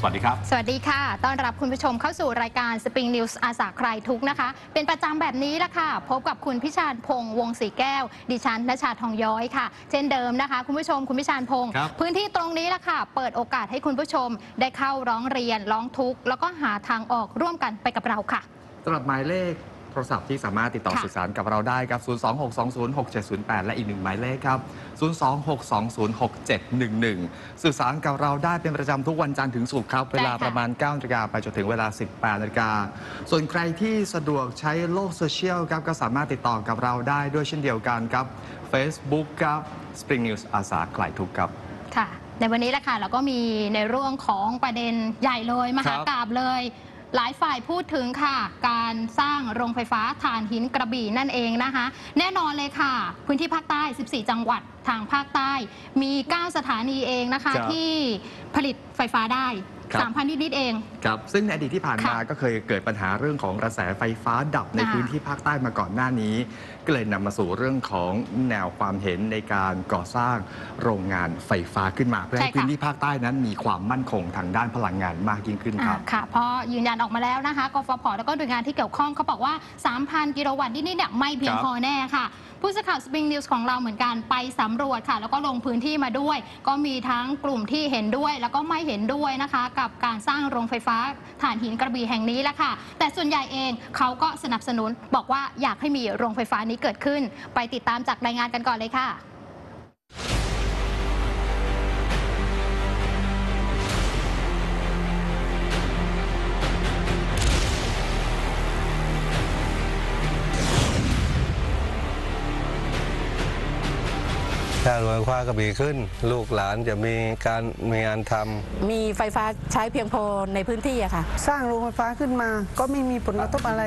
วัสดีครับสวัสดีค่ะต้อนรับคุณผู้ชมเข้าสู่รายการ Spring News อาสาคลายทุกข์นะคะเป็นประจำแบบนี้ละค่ะพบกับคุณพิชาญพงษ์วงศรีแก้วดิฉันณชาทองย้อยค่ะเช่นเดิมนะคะคุณผู้ชมคุณพิชาญพงษ์พื้นที่ตรงนี้ละค่ะเปิดโอกาสให้คุณผู้ชมได้เข้าร้องเรียนร้องทุกข์แล้วก็หาทางออกร่วมกันไปกับเราค่ะสำหรับหมายเลขโทรศัพท์ที่สามารถติดต่อสื่อสารกับเราได้ครับ 026206708 และอีกหนึ่งหมายเลขครับ 026206711 สื่อสารกับเราได้เป็นประจำทุกวันจันทร์ถึงศุกร์ครับเวลาประมาณ 9 นาฬิกาไปจนถึงเวลา 18 นาฬิกาส่วนใครที่สะดวกใช้โลกโซเชียลครับก็สามารถติดต่อกับเราได้ด้วยเช่นเดียวกันครับ Facebook ครับ Spring News อาสาคลายทุกข์ครับค่ะในวันนี้แหละค่ะเราก็มีในเรื่องของประเด็นใหญ่เลยมหากาพย์เลยหลายฝ่ายพูดถึงค่ะการสร้างโรงไฟฟ้าถ่านหินกระบี่นั่นเองนะคะแน่นอนเลยค่ะพื้นที่ภาคใต้14จังหวัดทางภาคใต้มี9สถานีเองนะคะที่ผลิตไฟฟ้าได้3,000 นิดๆเองครับซึ่งในอดีตที่ผ่านมาก็เคยเกิดปัญหาเรื่องของกระแสไฟฟ้าดับในพื้นที่ภาคใต้มาก่อนหน้านี้ก็เลยนำมาสู่เรื่องของแนวความเห็นในการก่อสร้างโรงงานไฟฟ้าขึ้นมาเพื่อให้พื้นที่ภาคใต้นั้นมีความมั่นคงทางด้านพลังงานมากยิ่งขึ้นครับค่ะเพราะยืนยันออกมาแล้วนะคะกฟผ.แล้วก็หน่วยงานที่เกี่ยวข้องเขาบอกว่า 3,000 กิโลวัตต์นิดๆเนี่ยไม่เพียงพอแน่ค่ะผู้สื่อข่าว Spring News ของเราเหมือนกันไปสำรวจค่ะแล้วก็ลงพื้นที่มาด้วยก็มีทั้งกลุ่มที่เห็นด้วยแล้วก็ไม่เห็นด้วยนะคะกับการสร้างโรงไฟฟ้าถ่านหินกระบี่แห่งนี้แหละค่ะแต่ส่วนใหญ่เองเขาก็สนับสนุนบอกว่าอยากให้มีโรงไฟฟ้านี้เกิดขึ้นไปติดตามจากรายงานกันก่อนเลยค่ะถ้าโรงไฟฟ้ากระบี่ขึ้นลูกหลานจะมีงานทำมีไฟฟ้าใช้เพียงพอในพื้นที่อะค่ะสร้างโรงไฟฟ้าขึ้นมาก็ไม่มีผลกระทบอะไร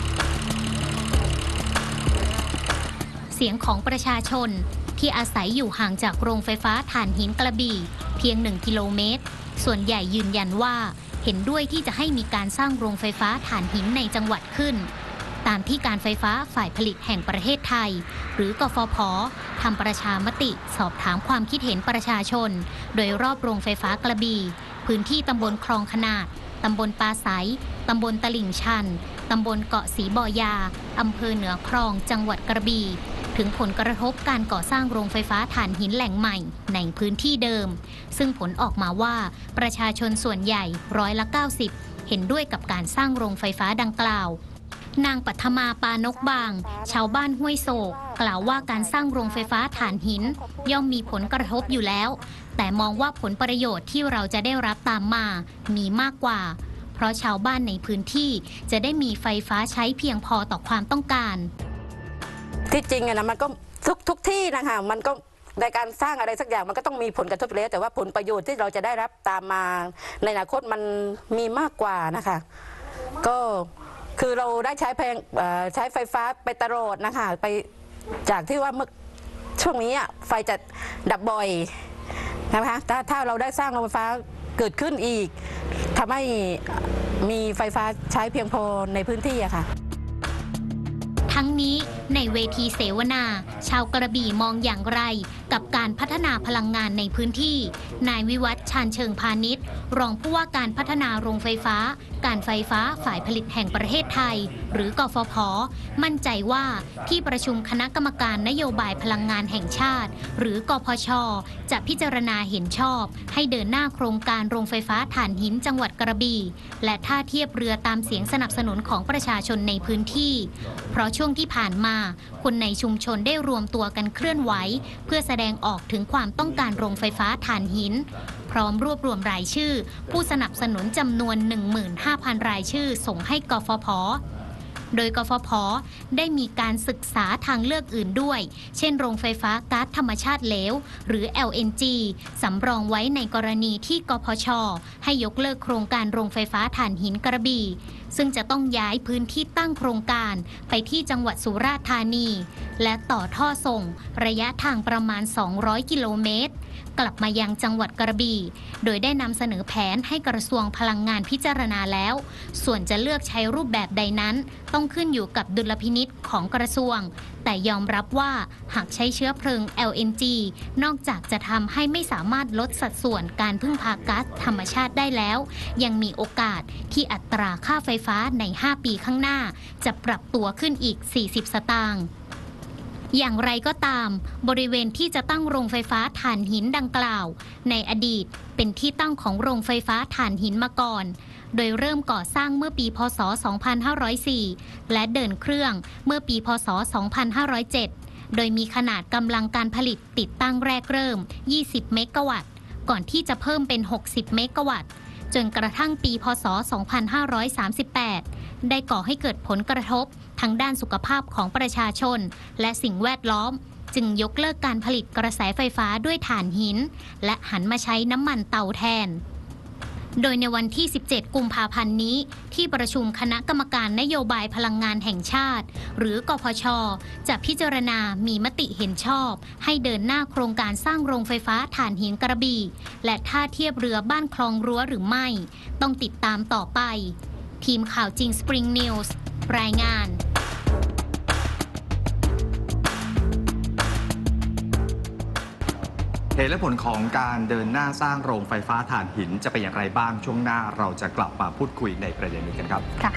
เสียงของประชาชนที่อาศัยอยู่ห่างจากโรงไฟฟ้าถ่านหินกระบี่เพียง1 กิโลเมตรส่วนใหญ่ยืนยันว่าเห็นด้วยที่จะให้มีการสร้างโรงไฟฟ้าถ่านหินในจังหวัดขึ้นตามที่การไฟฟ้าฝ่ายผลิตแห่งประเทศไทยหรือกฟผ.ทำประชามติสอบถามความคิดเห็นประชาชนโดยรอบโรงไฟฟ้ากระบี่พื้นที่ตำบลคลองขนาดตำบลปาไสตำบลตลิ่งชันตำบลเกาะสีบ่อยาอำเภอเหนือคลองจังหวัดกระบี่ถึงผลกระทบการก่อสร้างโรงไฟฟ้าถ่านหินแหล่งใหม่ในพื้นที่เดิมซึ่งผลออกมาว่าประชาชนส่วนใหญ่90%เห็นด้วยกับการสร้างโรงไฟฟ้าดังกล่าวนางปัทมาปานกบางชาวบ้านห้วยโศกกล่าวว่าการสร้างโรงไฟฟ้าถ่านหินย่อมมีผลกระทบอยู่แล้วแต่มองว่าผลประโยชน์ที่เราจะได้รับตามมามีมากกว่าเพราะชาวบ้านในพื้นที่จะได้มีไฟฟ้าใช้เพียงพอต่อความต้องการที่จริงนะมันก็ทุกที่นะคะมันก็ในการสร้างอะไรสักอย่างมันก็ต้องมีผลกระทบแล้วแต่ว่าผลประโยชน์ที่เราจะได้รับตามมาในอนาคตมันมีมากกว่านะคะก็คือเราได้ใช้ไฟฟ้าไปตลอดนะคะไปจากที่ว่าเมื่อช่วงนี้ไฟจะดับบ่อยนะคะถ้าเราได้สร้างโรงไฟฟ้าเกิดขึ้นอีกทำให้มีไฟฟ้าใช้เพียงพอในพื้นที่อะค่ะทั้งนี้ในเวทีเสวนาชาวกระบี่มองอย่างไรกับการพัฒนาพลังงานในพื้นที่นายวิวัฒน์ชาญเชิงพาณิชย์รองผู้ว่าการพัฒนาโรงไฟฟ้าการไฟฟ้าฝ่ายผลิตแห่งประเทศไทยหรือกฟผ.มั่นใจว่าที่ประชุมคณะกรรมการนโยบายพลังงานแห่งชาติหรือกพช.จะพิจารณาเห็นชอบให้เดินหน้าโครงการโรงไฟฟ้าถ่านหินจังหวัดกระบี่และท่าเทียบเรือตามเสียงสนับสนุนของประชาชนในพื้นที่เพราะช่วงที่ผ่านมาคนในชุมชนได้รวมตัวกันเคลื่อนไหวเพื่อแสดงออกถึงความต้องการโรงไฟฟ้าถ่านหินพร้อมรวบรวมรายชื่อผู้สนับสนุนจำนวน 15,000 รายชื่อส่งให้กฟผ.โดยกฟผ.ได้มีการศึกษาทางเลือกอื่นด้วยเช่นโรงไฟฟ้าก๊าซธรรมชาติเหลวหรือ LNG สำรองไว้ในกรณีที่กพช.ให้ยกเลิกโครงการโรงไฟฟ้าถ่านหินกระบี่ซึ่งจะต้องย้ายพื้นที่ตั้งโครงการไปที่จังหวัดสุราษฎร์ธานีและต่อท่อส่งระยะทางประมาณ200 กิโลเมตรกลับมายังจังหวัดกระบี่โดยได้นำเสนอแผนให้กระทรวงพลังงานพิจารณาแล้วส่วนจะเลือกใช้รูปแบบใดนั้นต้องขึ้นอยู่กับดุลพินิจของกระทรวงแต่ยอมรับว่าหากใช้เชื้อเพลิง LNG นอกจากจะทำให้ไม่สามารถลดสัดส่วนการพึ่งพาก๊าซธรรมชาติได้แล้วยังมีโอกาสที่อัตราค่าไฟฟ้าใน 5 ปีข้างหน้าจะปรับตัวขึ้นอีก 40 สตางค์อย่างไรก็ตามบริเวณที่จะตั้งโรงไฟฟ้าถ่านหินดังกล่าวในอดีตเป็นที่ตั้งของโรงไฟฟ้าถ่านหินมาก่อนโดยเริ่มก่อสร้างเมื่อปีพ.ศ. 2504 และเดินเครื่องเมื่อปีพ.ศ. 2507 โดยมีขนาดกำลังการผลิตติดตั้งแรกเริ่ม 20 เมกะวัตต์ก่อนที่จะเพิ่มเป็น 60 เมกะวัตต์จนกระทั่งปีพ.ศ. 2538 ได้ก่อให้เกิดผลกระทบทั้งด้านสุขภาพของประชาชนและสิ่งแวดล้อมจึงยกเลิกการผลิตกระแสไฟฟ้าด้วยถ่านหินและหันมาใช้น้ำมันเตาแทนโดยในวันที่ 17 กุมภาพันธ์นี้ที่ประชุมคณะกรรมการนโยบายพลังงานแห่งชาติหรือกพช.จะพิจารณามีมติเห็นชอบให้เดินหน้าโครงการสร้างโรงไฟฟ้าถ่านหินกระบี่และท่าเทียบเรือบ้านคลองรั้วหรือไม่ต้องติดตามต่อไปทีมข่าวจริง Spring News รายงานเหตุและผลของการเดินหน้าสร้างโรงไฟฟ้าถ่านหินจะเป็นอย่างไรบ้างช่วงหน้าเราจะกลับมาพูดคุยในประเด็นนี้กันครับค่ะ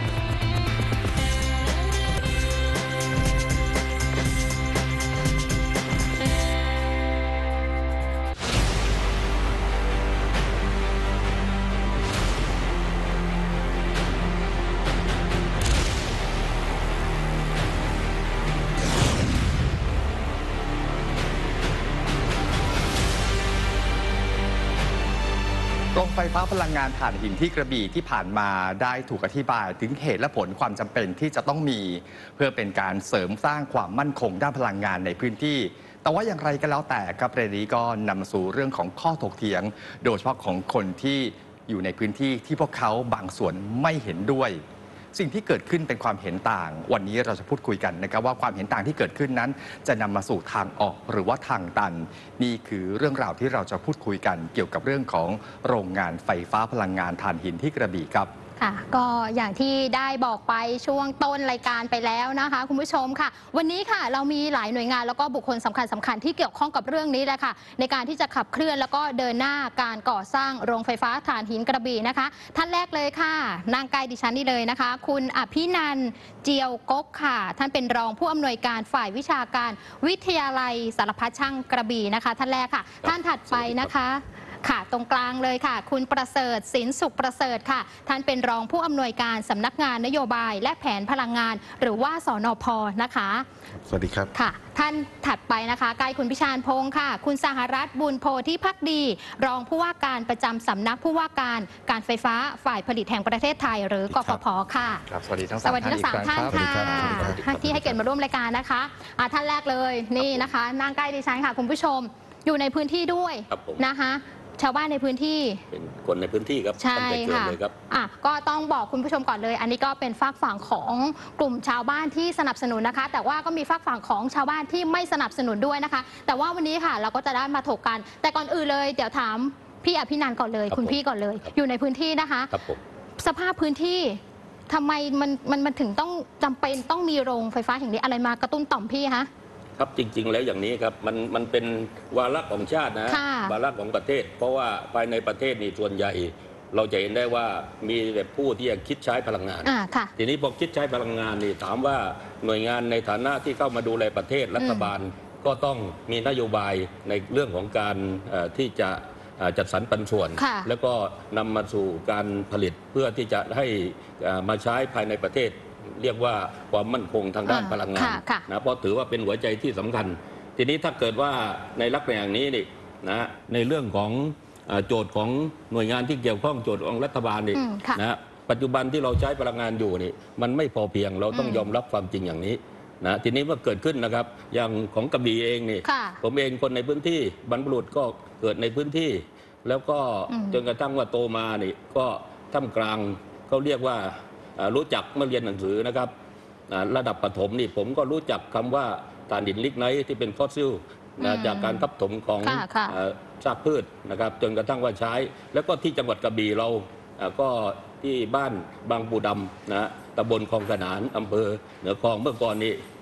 โรงไฟฟ้าพลังงานถ่านหินที่กระบี่ที่ผ่านมาได้ถูกอธิบายถึงเหตุและผลความจำเป็นที่จะต้องมีเพื่อเป็นการเสริมสร้างความมั่นคงด้านพลังงานในพื้นที่แต่ว่าอย่างไรก็แล้วแต่ครับประเด็นนี้ก็นำมาสู่เรื่องของข้อถกเถียงโดยเฉพาะของคนที่อยู่ในพื้นที่ที่พวกเขาบางส่วนไม่เห็นด้วยสิ่งที่เกิดขึ้นเป็นความเห็นต่างวันนี้เราจะพูดคุยกันนะครับว่าความเห็นต่างที่เกิดขึ้นนั้นจะนำมาสู่ทางออกหรือว่าทางตันนี่คือเรื่องราวที่เราจะพูดคุยกันเกี่ยวกับเรื่องของโรงงานไฟฟ้าพลังงานถ่านหินที่กระบี่ครับค่ะก็อย่างที่ได้บอกไปช่วงต้นรายการไปแล้วนะคะคุณผู้ชมค่ะวันนี้ค่ะเรามีหลายหน่วยงานแล้วก็บุคคลสำคัญที่เกี่ยวข้องกับเรื่องนี้แหละค่ะในการที่จะขับเคลื่อนแล้วก็เดินหน้าการก่อสร้างโรงไฟฟ้าถ่านหินกระบี่นะคะท่านแรกเลยค่ะนางใกล้ดิฉันนี่เลยนะคะคุณอภินันท์เจียวกกค่ะท่านเป็นรองผู้อำนวยการฝ่ายวิชาการวิทยาลัยสารพัดช่างกระบี่นะคะท่านแรกค่ะท่านถัดไปนะคะค่ะตรงกลางเลยค่ะคุณประเสริฐสินสุขประเสริฐค่ะท่านเป็นรองผู้อำนวยการสำนักงานนโยบายและแผนพลังงานหรือว่าสนพ.นะคะสวัสดีครับค่ะท่านถัดไปนะคะใกล้คุณพิชานพงศ์ค่ะคุณสหรัฐบุญโพธิภักดีรองผู้ว่าการประจำสำนักผู้ว่าการการไฟฟ้าฝ่ายผลิตแห่งประเทศไทยหรือกฟผ.ค่ะครับสวัสดีทั้งสามท่านค่ะที่ให้เกียรติมาร่วมรายการนะคะท่านแรกเลยนี่นะคะนั่งใกล้ดิฉันค่ะคุณผู้ชมอยู่ในพื้นที่ด้วยนะคะชาวบ้านในพื้นที่เป็นคนในพื้นที่ครับใช่ค่ะก็ต้องบอกคุณผู้ชมก่อนเลยอันนี้ก็เป็นฝากฝั่งของกลุ่มชาวบ้านที่สนับสนุนนะคะแต่ว่าก็มีฝากฝั่งของชาวบ้านที่ไม่สนับสนุนด้วยนะคะแต่ว่าวันนี้ค่ะเราก็จะได้มาถกกันแต่ก่อนอื่นเลยเดี๋ยวถามพี่อภินันท์ก่อนเลยคุณพี่ก่อนเลยอยู่ในพื้นที่นะคะสภาพพื้นที่ทำไมมันถึงต้องจำเป็นต้องมีโรงไฟฟ้าแห่งนี้อะไรมากระตุ้นต่อมพี่คะครับจริงๆแล้วอย่างนี้ครับมันเป็นวาระของชาตินะวาระของประเทศเพราะว่าภายในประเทศนี่ส่วนใหญ่เราจะเห็นได้ว่ามีแต่ผู้ที่จะคิดใช้พลังงานทีนี้พอคิดใช้พลังงานนี่ถามว่าหน่วยงานในฐานะที่เข้ามาดูแลประเทศรัฐบาลก็ต้องมีนโยบายในเรื่องของการที่จะจัดสรรปันส่วนแล้วก็นำมาสู่การผลิตเพื่อที่จะให้มาใช้ภายในประเทศเรียกว่าความมั่นคงทางด้านพลังงานนะเพราะถือว่าเป็นหัวใจที่สำคัญทีนี้ถ้าเกิดว่าในลักษณะอย่างนี้นี่นะในเรื่องของโจทย์ของหน่วยงานที่เกี่ยวข้องโจทย์ของรัฐบาลนี่นะปัจจุบันที่เราใช้พลังงานอยู่นี่มันไม่พอเพียงเราต้องยอมรับความจริงอย่างนี้นะทีนี้เมื่อเกิดขึ้นนะครับอย่างของกระบี่เองนี่ผมเองคนในพื้นที่บรรพบุรุษก็เกิดในพื้นที่แล้วก็จนกระทั่งว่าโตมานี่ก็ท่ามกลางเขาเรียกว่ารู้จักเมื่อเรียนหนังสือนะครับระดับประถมนี่ผมก็รู้จักคำว่าถ่านหินลิกไนท์ที่เป็นฟอสซิลจากการทับถมของซากพืชนะครับจนกระทั่งว่าใช้แล้วก็ที่จังหวัดกระบี่เราก็ที่บ้านบางปูดำนะตำบลคลองขนานอำเภอเหนือคลองเมื่อก่อนนี้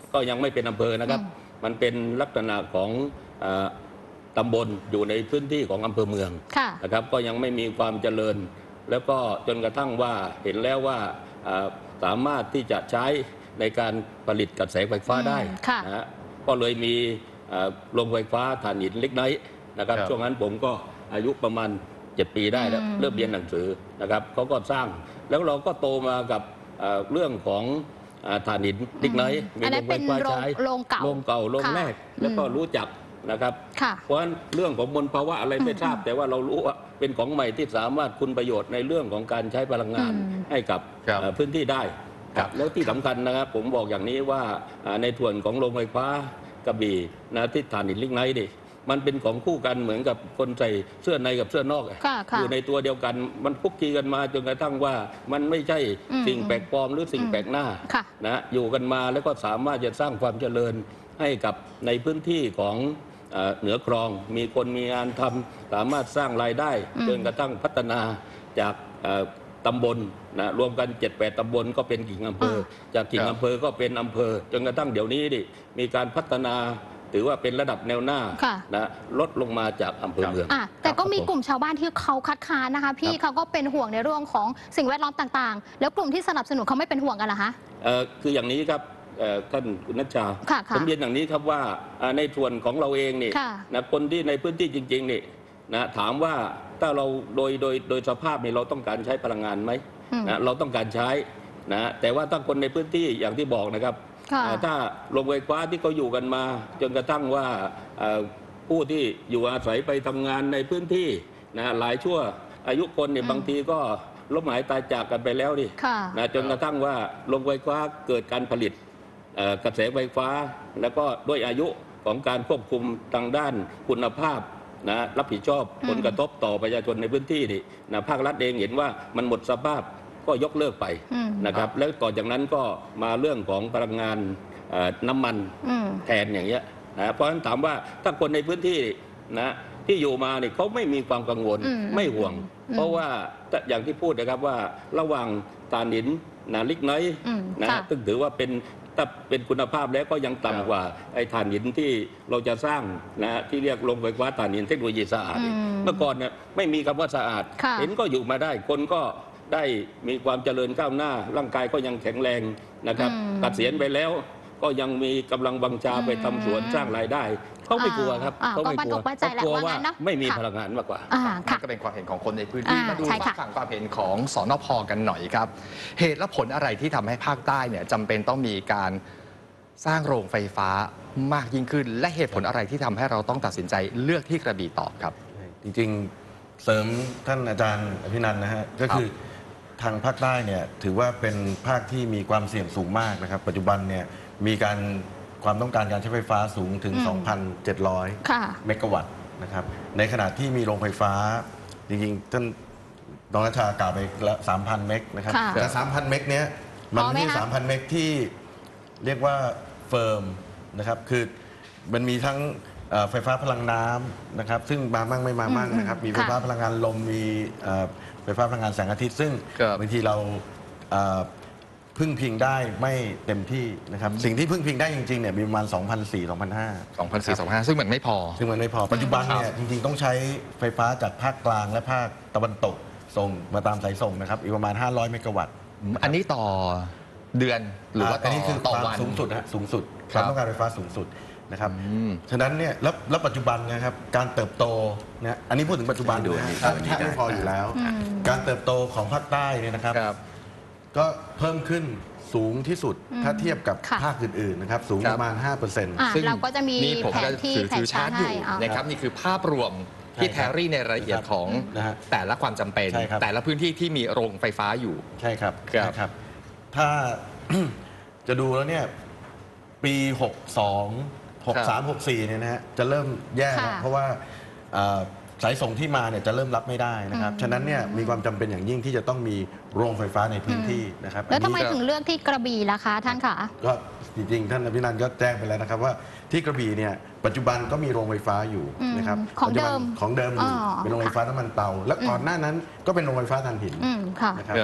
ก็ยังไม่เป็นอำเภอนะครับมันเป็นลักษณะของตำบลอยู่ในพื้นที่ของอำเภอเมืองนะครับก็ยังไม่มีความเจริญแล้วก็จนกระทั่งว่าเห็นแล้วว่าสามารถที่จะใช้ในการผลิตกระแสไฟฟ้าได้นะฮะก็เลยมีโรงไฟฟ้าถ่านหินเล็กน้อยนะครับช่วงนั้นผมก็อายุประมาณ7 ปีได้แล้วเริ่มเรียนหนังสือนะครับเขาก็สร้างแล้วเราก็โตมากับเรื่องของถ่านหินเล็กน้อยมีโรงไฟฟ้าใช้โรงเก่าโรงแรกแล้วก็รู้จักนะครับเพราะฉะนั้นเรื่องของมลภาวะอะไรไม่ทราบแต่ว่าเรารู้ว่าเป็นของใหม่ที่สามารถคุณประโยชน์ในเรื่องของการใช้พลังงานให้กับพื้นที่ได้แล้วที่สำคัญนะครับผมบอกอย่างนี้ว่าในส่วนของโรงไฟฟ้ากระบี่นะที่ถ่านหินลิกไนท์ดิมันเป็นของคู่กันเหมือนกับคนใส่เสื้อในกับเสื้อนอกอยู่ในตัวเดียวกันมันคุกคีกันมาจนกระทั่งว่ามันไม่ใช่สิ่งแปลกปลอมหรือสิ่งแปลกหน้านะอยู่กันมาแล้วก็สามารถจะสร้างความเจริญให้กับในพื้นที่ของเหนือคลองมีคนมีงานทำสามารถสร้างรายได้จนกระทั่งพัฒนาจากตำบลนะรวมกัน 7-8 ตำบลก็เป็นกิ่งอำเภอจากกิ่งอำเภอก็เป็นอำเภอจนกระทั่งเดี๋ยวนี้ดิมีการพัฒนาถือว่าเป็นระดับแนวหน้านะลดลงมาจากอำเภอเมืองแต่ก็มีกลุ่มชาวบ้านที่เขาคัดค้านนะคะพี่เขาก็เป็นห่วงในเรื่องของสิ่งแวดล้อมต่างๆแล้วกลุ่มที่สนับสนุนเขาไม่เป็นห่วงกันเหรอคะคืออย่างนี้ครับท่านคุณนัชชาผมเรียนอย่างนี้ครับว่าในส่วนของเราเองนี่นะคนที่ในพื้นที่จริงๆนี่นะถามว่าถ้าเราโดยสภาพนี่เราต้องการใช้พลังงานไหมนะเราต้องการใช้นะแต่ว่าถ้าคนในพื้นที่อย่างที่บอกนะครับถ้าโรงไฟฟ้าที่เขาอยู่กันมาจนกระทั่งว่าผู้ที่อยู่อาศัยไปทำงานในพื้นที่นะหลายชั่วอายุคนเนี่ยบางทีก็ล้มหายตายจากกันไปแล้วดินะจนกระทั่งว่าโรงไฟฟ้าเกิดการผลิตกระแสไฟฟ้าแล้วก็ด้วยอายุของการควบคุมทางด้านคุณภาพนะรับผิดชอบผลกระทบต่อประชาชนในพื้นที่นี่นะภาครัฐเองเห็นว่ามันหมดสภาพก็ยกเลิกไปนะครับแล้วต่อจากนั้นก็มาเรื่องของพลังงานน้ำมันแทนอย่างเงี้ยนะเพราะฉะนั้นถามว่าถ้าคนในพื้นที่นะที่อยู่มาเนี่ยเขาไม่มีความกังวลไม่ห่วงเพราะว่าอย่างที่พูดนะครับว่าระหว่างถ่านหินนะลิกไนท์นะซึ่งถือว่าถ้าเป็นคุณภาพแล้วก็ยังต่ำกว่าไอ้ถ่านหินที่เราจะสร้างนะที่เรียกโรงไฟฟ้าถ่านหินเทคโนโลยีสะอาดเมื่อก่อนเนี่ยไม่มีคำว่าสะอาดเห็นก็อยู่มาได้คนก็ได้มีความเจริญก้าวหน้าร่างกายก็ยังแข็งแรงนะครับเกษียณไปแล้วก็ยังมีกำลังบังชาไปทำสวนสร้างรายได้เขาไม่กลัวครับเขาไม่กลัวเขากลัวว่าไม่มีพลังงานมากกว่านั่นก็เป็นความเห็นของคนในพื้นที่มาดูฝั่งความเห็นของสนพ.กันหน่อยครับเหตุและผลอะไรที่ทำให้ภาคใต้เนี่ยจำเป็นต้องมีการสร้างโรงไฟฟ้ามากยิ่งขึ้นและเหตุผลอะไรที่ทำให้เราต้องตัดสินใจเลือกที่กระบี่ตอบครับจริงๆเสริมท่านอาจารย์อภินันท์นะฮะก็คือทางภาคใต้เนี่ยถือว่าเป็นภาคที่มีความเสี่ยงสูงมากนะครับปัจจุบันเนี่ยมีความต้องการการใช้ไฟฟ้าสูงถึง 2,700 เมกะวัตต์นะครับในขณะที่มีโรงไฟฟ้าจริงๆท่านดร.ชากล่าวไปแล้ว 3,000 เมกนะครับแต่ 3,000 เมกเนี้ยมันไม่ใช่ 3,000 เมกที่เรียกว่าเฟิร์มนะครับคือมันมีทั้งไฟฟ้าพลังน้ำนะครับซึ่งมามั่งไม่มามั่งนะครับมีไฟฟ้าพลังงานลมมีไฟฟ้าพลังงานแสงอาทิตย์ซึ่งบางทีเราพึ่งพิงได้ไม่เต็มที่นะครับสิ่งที่พึ่งพิงได้จริงๆเนี่ยมีประมาณ 2,400 ซึ่งมันไม่พอปัจจุบันเนี่ยจริงๆต้องใช้ไฟฟ้าจากภาคกลางและภาคตะวันตกส่งมาตามสายส่งนะครับอีกประมาณ500 เมกะวัตต์อันนี้ต่อเดือนหรือว่าอันนี้คือต่อวันสูงสุดความต้องการไฟฟ้าสูงสุดนะครับฉะนั้นเนี่ยแล้วปัจจุบันนะครับการเติบโตเนี่ยอันนี้พูดถึงปัจจุบันดูถ้าไม่พออยู่แล้วการเติบโตของภาคใต้เนี่ยนะครับก็เพิ่มขึ้นสูงที่สุดถ้าเทียบกับภาคอื่นๆนะครับสูงประมาณ 5% ซึ่งเราก็จะมีแผนที่ชาร์ตอยู่นะครับนี่คือภาพรวมที่แทรี่ในรายละเอียดของแต่ละความจำเป็นแต่ละพื้นที่ที่มีโรงไฟฟ้าอยู่ใช่ครับถ้าจะดูแล้วเนี่ยปี63-64เนี่ยนะฮะจะเริ่มแย่เพราะว่าสายส่งที่มาเนี่ยจะเริ่มรับไม่ได้นะครับฉะนั้นเนี่ยมีความจำเป็นอย่างยิ่งที่จะต้องมีโรงไฟฟ้าในพื้นที่นะครับแล้วทำไมถึงเลือกที่กระบี่ล่ะคะท่านคะก็จริงๆท่านอภินันท์ก็แจ้งไปแล้วนะครับว่าที่กระบี่เนี่ยปัจจุบันก็มีโรงไฟฟ้าอยู่นะครับของเดิมอยู่เป็นโรงไฟฟ้าน้ำมันเตาและก่อนหน้านั้นก็เป็นโรงไฟฟ้าถ่านหินนะครับ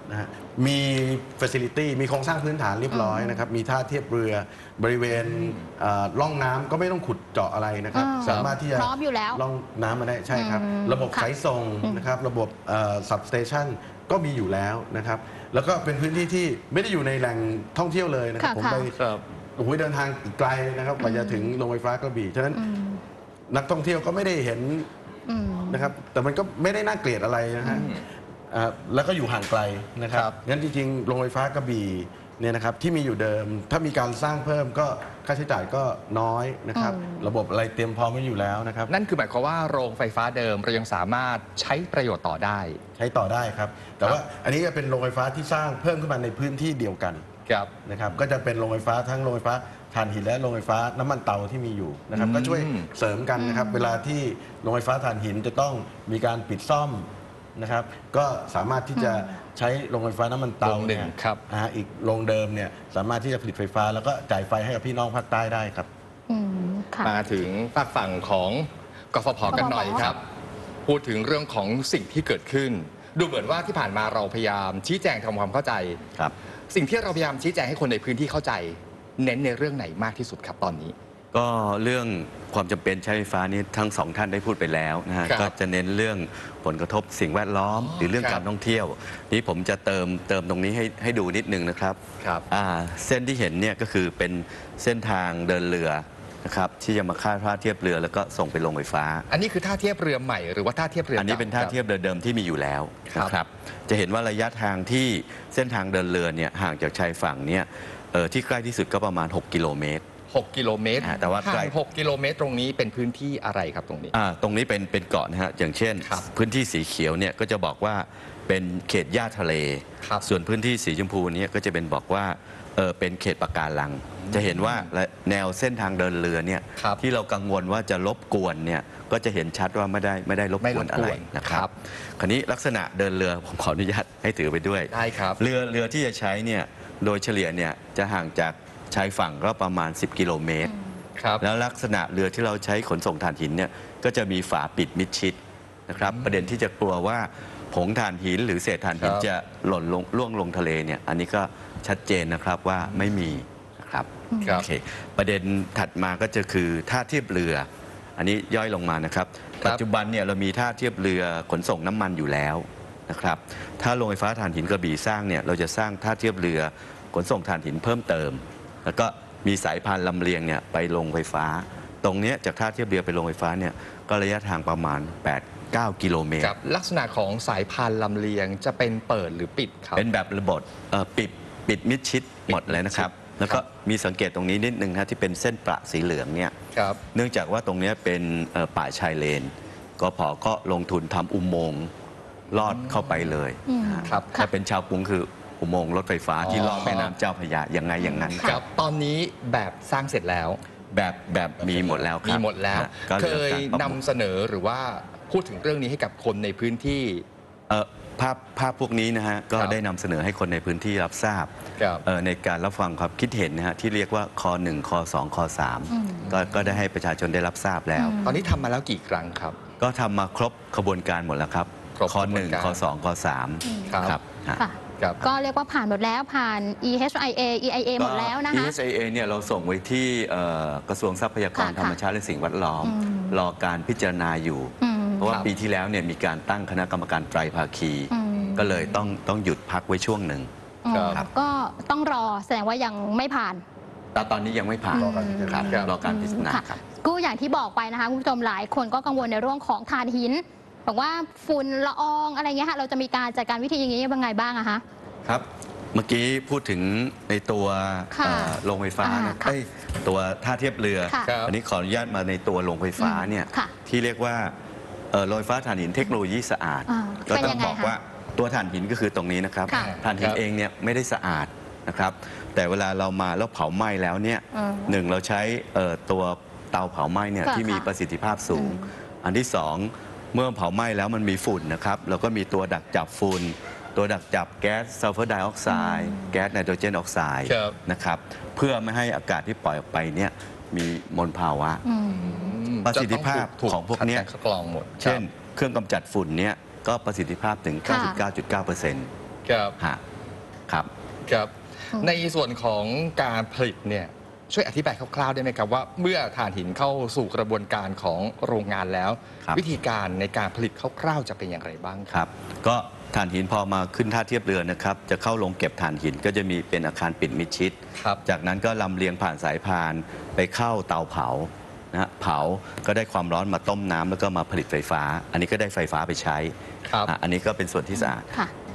นะฮะมี facility มีโครงสร้างพื้นฐานเรียบร้อยนะครับมีท่าเทียบเรือบริเวณร่องน้ำก็ไม่ต้องขุดเจาะอะไรนะครับสามารถที่จะพร้อมอยู่แล้วร่องน้ำมาได้ใช่ครับระบบสายส่งนะครับระบบ substation ก็มีอยู่แล้วนะครับแล้วก็เป็นพื้นที่ที่ไม่ได้อยู่ในแหล่งท่องเที่ยวเลยนะครับผมไปโอ้โหเดินทางอีกไกลนะครับกว่าจะถึงโรงไฟฟ้ากระบี่ฉะนั้นนักท่องเที่ยวก็ไม่ได้เห็นนะครับแต่มันก็ไม่ได้น่าเกลียดอะไรนะฮะแล้วก็อยู่ห่างไกลนะครับงั้นจริงๆโรงไฟฟ้ากระบี่เนี่ยนะครับที่มีอยู่เดิมถ้ามีการสร้างเพิ่มก็ค่าใช้จ่ายก็น้อยนะครับระบบอะไรเตรียมพร้อมไว้อยู่แล้วนะครับนั่นคือหมายความว่าโรงไฟฟ้าเดิมเรายังสามารถใช้ประโยชน์ต่อได้ใช้ต่อได้ครับแต่ว่าอันนี้จะเป็นโรงไฟฟ้าที่สร้างเพิ่มขึ้นมาในพื้นที่เดียวกันนะครับก็จะเป็นโรงไฟฟ้าทั้งโรงไฟฟ้าถ่านหินและโรงไฟฟ้าน้ำมันเตาที่มีอยู่นะครับก็ช่วยเสริมกันนะครับเวลาที่โรงไฟฟ้าถ่านหินจะต้องมีการปิดซ่อมนะครับก็สามารถที่จะใช้โรงไฟฟ้าน้ำมันเตาเนี่ยอีกโรงเดิมเนี่ยสามารถที่จะผลิตไฟฟ้าแล้วก็จ่ายไฟให้กับพี่น้องภาคใต้ได้ครับมาถึงฝากฝั่งของกฟผ.กันหน่อยครับพูดถึงเรื่องของสิ่งที่เกิดขึ้นดูเหมือนว่าที่ผ่านมาเราพยายามชี้แจงทำความเข้าใจครับสิ่งที่เราพยายามชี้แจงให้คนในพื้นที่เข้าใจเน้นในเรื่องไหนมากที่สุดครับตอนนี้ก็เรื่องความจำเป็นใช้ไฟฟ้านี้ทั้งสองท่านได้พูดไปแล้วนะฮะก็จะเน้นเรื่องผลกระทบสิ่งแวดล้อมหรือเรื่องการท่องเที่ยวนี้ผมจะเติมตรงนี้ให้ดูนิดนึงนะครับเส้นที่เห็นเนี่ยก็คือเป็นเส้นทางเดินเรือนะครับที่จะมาค่าท่าเทียบเรือแล้วก็ส่งไปลงไฟฟ้าอันนี้คือท่าเทียบเรือใหม่หรือว่าท่าเทียบเรืออันนี้เป็นท่าเทียบเรือเดิมที่มีอยู่แล้วนะครับจะเห็นว่าระยะทางที่เส้นทางเดินเรือเนี่ยห่างจากชายฝั่งเนี่ยที่ใกล้ที่สุดก็ประมาณ6 กิโลเมตร 6 กิโลเมตรแต่ว่าห่าง6 กิโลเมตรตรงนี้เป็นพื้นที่อะไรครับตรงนี้ตรงนี้เป็นเกาะนะฮะอย่างเช่นพื้นที่สีเขียวเนี่ยก็จะบอกว่าเป็นเขตหญ้าทะเลส่วนพื้นที่สีชมพูนี้ก็จะเป็นบอกว่าเป็นเขตปะการังจะเห็นว่าแนวเส้นทางเดินเรือเนี่ยที่เรากังวลว่าจะรบกวนเนี่ยก็จะเห็นชัดว่าไม่ได้รบกวนอะไรนะครับคราวนี้ลักษณะเดินเรือผมขออนุญาตให้ถือไปด้วยได้ครับเรือที่จะใช้เนี่ยโดยเฉลี่ยเนี่ยจะห่างจากชายฝั่งก็ประมาณ10 กิโลเมตรแล้วลักษณะเรือที่เราใช้ขนส่งถ่านหินเนี่ยก็จะมีฝาปิดมิดชิดนะครับประเด็นที่จะกลัวว่าผงถ่านหินหรือเศษถ่านหินจะหล่นล่วงลงทะเลเนี่ยอันนี้ก็ชัดเจนนะครับว่าไม่มีนะครับโอเคประเด็นถัดมาก็จะคือท่าเทียบเรืออันนี้ย่อยลงมานะครับปัจจุบันเนี่ยเรามีท่าเทียบเรือขนส่งน้ำมันอยู่แล้วนะครับถ้าโรงไฟฟ้าถ่านหินกระบี่สร้างเนี่ยเราจะสร้างท่าเทียบเรือขนส่งถ่านหินเพิ่มเติมแล้วก็มีสายพานลำเลียงเนี่ยไปลงไฟฟ้าตรงนี้จากท่าเทียบเรือไปลงไฟฟ้าเนี่ยก็ระยะทางประมาณ8-9 กิโลเมตรลักษณะของสายพานลำเลียงจะเป็นเปิดหรือปิดครับเป็นแบบระบบปิดมิดชิดหมดเลยนะครับแล้วก็มีสังเกตตรงนี้นิดนึงนะที่เป็นเส้นประสีเหลืองเนี่ยเนื่องจากว่าตรงนี้เป็นป่าชายเลนกพ.ก็ลงทุนทำอุโมงค์ลอดเข้าไปเลยครับถ้าเป็นชาวกรุงคืออุโมงค์รถไฟฟ้าที่ลอดแม่น้ำเจ้าพระยาอย่างนั้นครับตอนนี้แบบสร้างเสร็จแล้วแบบมีหมดแล้วมีหมดแล้วเคยนำเสนอหรือว่าพูดถึงเรื่องนี้ให้กับคนในพื้นที่ภาพพวกนี้นะฮะก็ได้นำเสนอให้คนในพื้นที่รับทราบในการรับฟังความคิดเห็นนะฮะที่เรียกว่าค1ค2ค3ก็ได้ให้ประชาชนได้รับทราบแล้วตอนนี้ทำมาแล้วกี่ครั้งครับก็ทำมาครบขบวนการหมดแล้วครับค1ค2ค3ครับก็เรียกว่าผ่านหมดแล้วผ่าน EHIA หมดแล้วนะคะ EHIA เนี่ยเราส่งไว้ที่กระทรวงทรัพยากรธรรมชาติและสิ่งแวดล้อมรอการพิจารณาอยู่เพราะว่าปีที่แล้วเนี่ยมีการตั้งคณะกรรมการไตรภาคีก็เลยต้องหยุดพักไว้ช่วงหนึ่งก็ต้องรอแสดงว่ายังไม่ผ่านตอนนี้ยังไม่ผ่านรอการพิจารณาครับก็อย่างที่บอกไปนะคะคุณผู้ชมหลายคนก็กังวลในเรื่องของถ่านหินบอกว่าฝุ่นละอองอะไรเงี้ยค่ะเราจะมีการจัดการวิธีอย่างนี้ยังไงบ้างอะคะครับเมื่อกี้พูดถึงในตัวโรงไฟฟ้านะตัวท่าเทียบเรืออันนี้ขออนุญาตมาในตัวโรงไฟฟ้าเนี่ยที่เรียกว่าโรงไฟฟ้าถ่านหินเทคโนโลยีสะอาดก็ต้องบอกว่าตัวถ่านหินก็คือตรงนี้นะครับถ่านหินเองเนี่ยไม่ได้สะอาดนะครับแต่เวลาเรามาแล้วเผาไหม้แล้วเนี่ยหนึ่งเราใช้ตัวเตาเผาไหม้เนี่ยที่มีประสิทธิภาพสูงอันที่สองเมื่อเผาไหม้แล้วมันมีฝุ่นนะครับแล้วก็มีตัวดักจับฝุ่นตัวดักจับแก๊สซัลเฟอร์ไดออกไซด์แก๊สไนโตรเจนออกไซด์นะครับเพื่อไม่ให้อากาศที่ปล่อยออกไปเนี่ยมีมลภาวะประสิทธิภาพของพวกนี้เช่นเครื่องกำจัดฝุ่นเนี่ยก็ประสิทธิภาพถึง 99.9% ครับครับครับในส่วนของการผลิตเนี่ยช่วยอธิบายคร่าวๆได้ไหมครับว่าเมื่อถ่านหินเข้าสู่กระบวนการของโรงงานแล้ว วิธีการในการผลิตคร่าวๆจะเป็นอย่างไรบ้างครับก็ถ่านหินพอมาขึ้นท่าเทียบเรือนะครับจะเข้าลงเก็บถ่านหินก็จะมีเป็นอาคารปิดมิดชิดจากนั้นก็ลำเลียงผ่านสายพานไปเข้าเตาเผานะเผาก็ได้ความร้อนมาต้มน้ำแล้วก็มาผลิตไฟฟ้าอันนี้ก็ได้ไฟฟ้าไปใช้อันนี้ก็เป็นส่วนที่สะอาด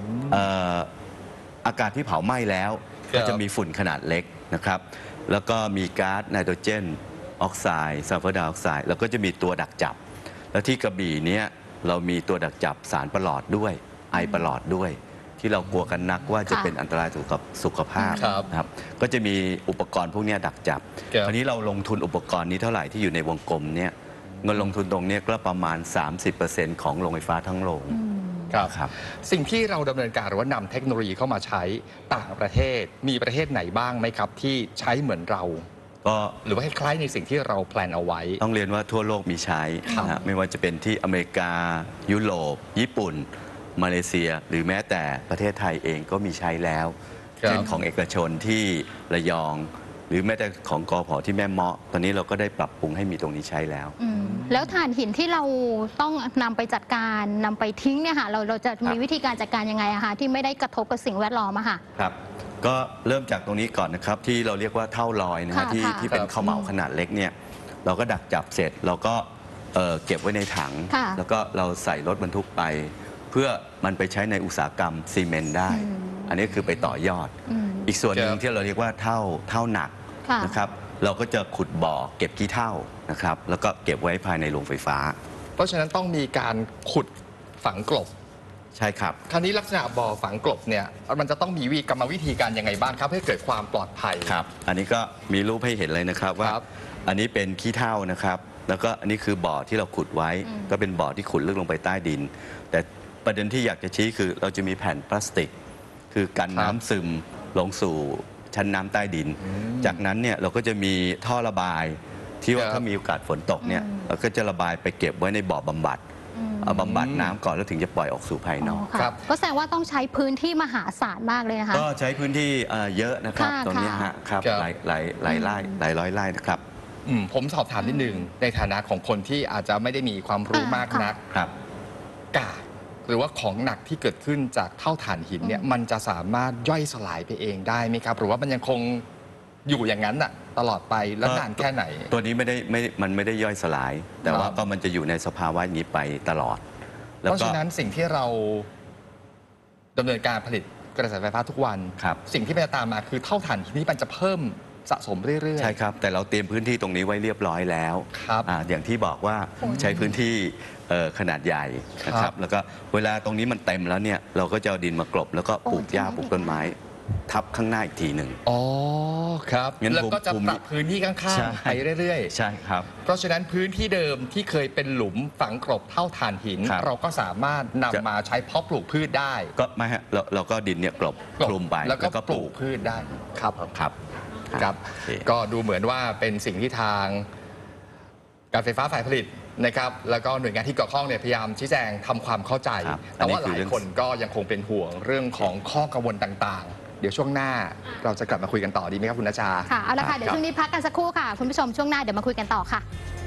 อากาศที่เผาไหม้แล้วก็จะมีฝุ่นขนาดเล็กนะครับแล้วก็มีก๊าซไนโตรเจนออกไซด์ซัลเฟอร์ไดออกไซด์แล้วก็จะมีตัวดักจับแล้วที่กระบี่เนี้ยเรามีตัวดักจับสารประหลอดด้วยไอประหลอดด้วย ที่เรากลัวกันนักว่าจะเป็นอันตรายต่อสุขภาพนะครับก็จะมีอุปกรณ์พวกนี้ดักจับคราวนี้เราลงทุนอุปกรณ์นี้เท่าไหร่ที่อยู่ในวงกลมเนี่ยเงินลงทุนตรงนี้ก็ประมาณ 30% ของโรงไฟฟ้าทั้งโรงครับสิ่งที่เราดำเนินการหรือว่านำเทคโนโลยีเข้ามาใช้ต่างประเทศมีประเทศไหนบ้างไหมครับที่ใช้เหมือนเราก็หรือว่าคล้ายๆในสิ่งที่เราแพลนเอาไว้ต้องเรียนว่าทั่วโลกมีใช้นะไม่ว่าจะเป็นที่อเมริกายุโรปญี่ปุ่นมาเลเซียหรือแม้แต่ประเทศไทยเองก็มีใช้แล้วเช่นของเอกชนที่ระยองหรือแม้แต่ของกผ.ที่แม่เมาะตอนนี้เราก็ได้ปรับปรุงให้มีตรงนี้ใช้แล้วแล้วถ่านหินที่เราต้องนำไปจัดการนำไปทิ้งเนี่ยค่ะเราจะมีวิธีการจัดการยังไงอะคะที่ไม่ได้กระทบกับสิ่งแวดล้อมอะค่ะครับก็เริ่มจากตรงนี้ก่อนนะครับที่เราเรียกว่าเท่าลอยนะฮะที่เป็นข้าวเหมาขนาดเล็กเนี่ยเราก็ดักจับเสร็จเราก็เก็บไว้ในถังแล้วก็เราใส่รถบรรทุกไปเพื่อมันไปใช้ในอุตสาหกรรมซีเมนต์ได้อันนี้คือไปต่อยอดอีกส่วนหนึ่งที่เราเรียกว่าเท่าหนักนะครับเราก็จะขุดบ่อเก็บขี้เถ้านะครับแล้วก็เก็บไว้ภายในโรงไฟฟ้าเพราะฉะนั้นต้องมีการขุดฝังกลบใช่ครับคราวนี้ลักษณะบ่อฝังกลบเนี่ยมันจะต้องมีกรรมวิธีการยังไงบ้างครับให้เกิดความปลอดภัยครับอันนี้ก็มีรูปให้เห็นเลยนะครับว่าอันนี้เป็นขี้เถ้านะครับแล้วก็อันนี้คือบ่อที่เราขุดไว้ก็เป็นบ่อที่ขุดลึกลงไปใต้ดินแต่ประเด็นที่อยากจะชี้คือเราจะมีแผ่นพลาสติกคือกันน้ำซึมลงสู่ชั้นน้ำใต้ดินจากนั้นเนี่ยเราก็จะมีท่อระบายที่ว่าถ้ามีโอกาสฝนตกเนี่ยเราก็จะระบายไปเก็บไว้ในบ่อบำบัดบำบัดน้ำก่อนแล้วถึงจะปล่อยออกสู่ภายนอกครับก็แสดงว่าต้องใช้พื้นที่มหาศาลมากเลยนะคะก็ใช้พื้นที่เยอะนะครับตรงนี้ครับหลายไร่หลายร้อยไร่นะครับผมสอบถามนิดนึงในฐานะของคนที่อาจจะไม่ได้มีความรู้มากนักกากหรือว่าของหนักที่เกิดขึ้นจากเท่าถ่านหินเนี่ยมันจะสามารถย่อยสลายไปเองได้ไหมครับหรือว่ามันยังคงอยู่อย่างนั้นตลอดไปแล้วนานแค่ไหนตัวนี้มันไม่ได้ย่อยสลายแต่ว่าก็มันจะอยู่ในสภาวะนี้ไปตลอดเพราะฉะนั้นสิ่งที่เราดำเนินการผลิตกระแสไฟฟ้าทุกวันสิ่งที่จะตามมาคือเท่าถ่านหินที่มันจะเพิ่มสะสมเรื่อยๆใช่ครับแต่เราเตรียมพื้นที่ตรงนี้ไว้เรียบร้อยแล้วอย่างที่บอกว่าใช้พื้นที่ขนาดใหญ่นะครับแล้วก็เวลาตรงนี้มันเต็มแล้วเนี่ยเราก็จะเอาดินมากลบแล้วก็ปลูกหญ้าปลูกต้นไม้ทับข้างหน้าอีกทีหนึ่งอ๋อครับแล้วก็จะปรับพื้นที่ข้างๆไปเรื่อยๆใช่ครับเพราะฉะนั้นพื้นที่เดิมที่เคยเป็นหลุมฝังกลบเท่าถ่านหินเราก็สามารถนำมาใช้เพาะปลูกพืชได้ก็ไม่ฮะเราก็ดินเนี่ยกลบคลุมไปแล้วก็ปลูกพืชได้ครับครับก็ดูเหมือนว่าเป็นสิ่งที่ทางการไฟฟ้าฝ่ายผลิตนะครับแล้วก็หน่วยงานที่เกี่ยวข้องเนี่ยพยายามชี้แจงทำความเข้าใจแต่ว่าหลายคนก็ยังคงเป็นห่วงเรื่องของข้อกังวลต่างๆเดี๋ยวช่วงหน้าเราจะกลับมาคุยกันต่อดีไหมครับคุณณชาค่ะเอาละค่ะเดี๋ยวช่วงนี้พักกันสักครู่ค่ะคุณผู้ชมช่วงหน้าเดี๋ยวมาคุยกันต่อค่ะ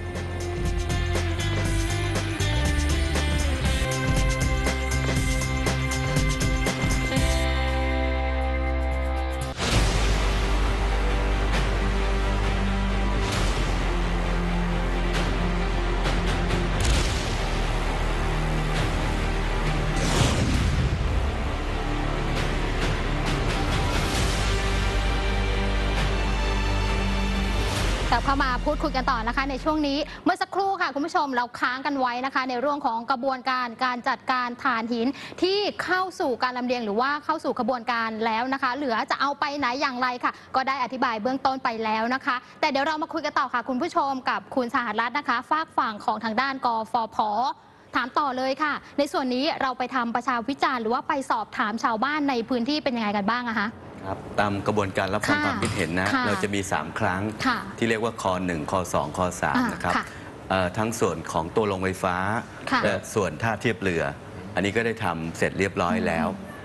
เข้ามาพูดคุยกันต่อนะคะในช่วงนี้เมื่อสักครู่ค่ะคุณผู้ชมเราค้างกันไว้นะคะในเรื่องของกระบวนการการจัดการถ่านหินที่เข้าสู่การลำเลียงหรือว่าเข้าสู่กระบวนการแล้วนะคะเหลือจะเอาไปไหนอย่างไรค่ะก็ได้อธิบายเบื้องต้นไปแล้วนะคะแต่เดี๋ยวเรามาคุยกันต่อค่ะคุณผู้ชมกับคุณสหัสรัตน์นะคะฝากฝั่งของทางด้านกฟผ.ถามต่อเลยค่ะในส่วนนี้เราไปทำประชาวิจารณ์หรือว่าไปสอบถามชาวบ้านในพื้นที่เป็นยังไงกันบ้างคะครับตามกระบวนการรับฟังความคิดเห็นนะเราจะมี3ครั้งที่เรียกว่าค1ค2ค3นะครับทั้งส่วนของตัวโรงไฟฟ้าและส่วนท่าเทียบเรืออันนี้ก็ได้ทำเสร็จเรียบร้อยแล้ว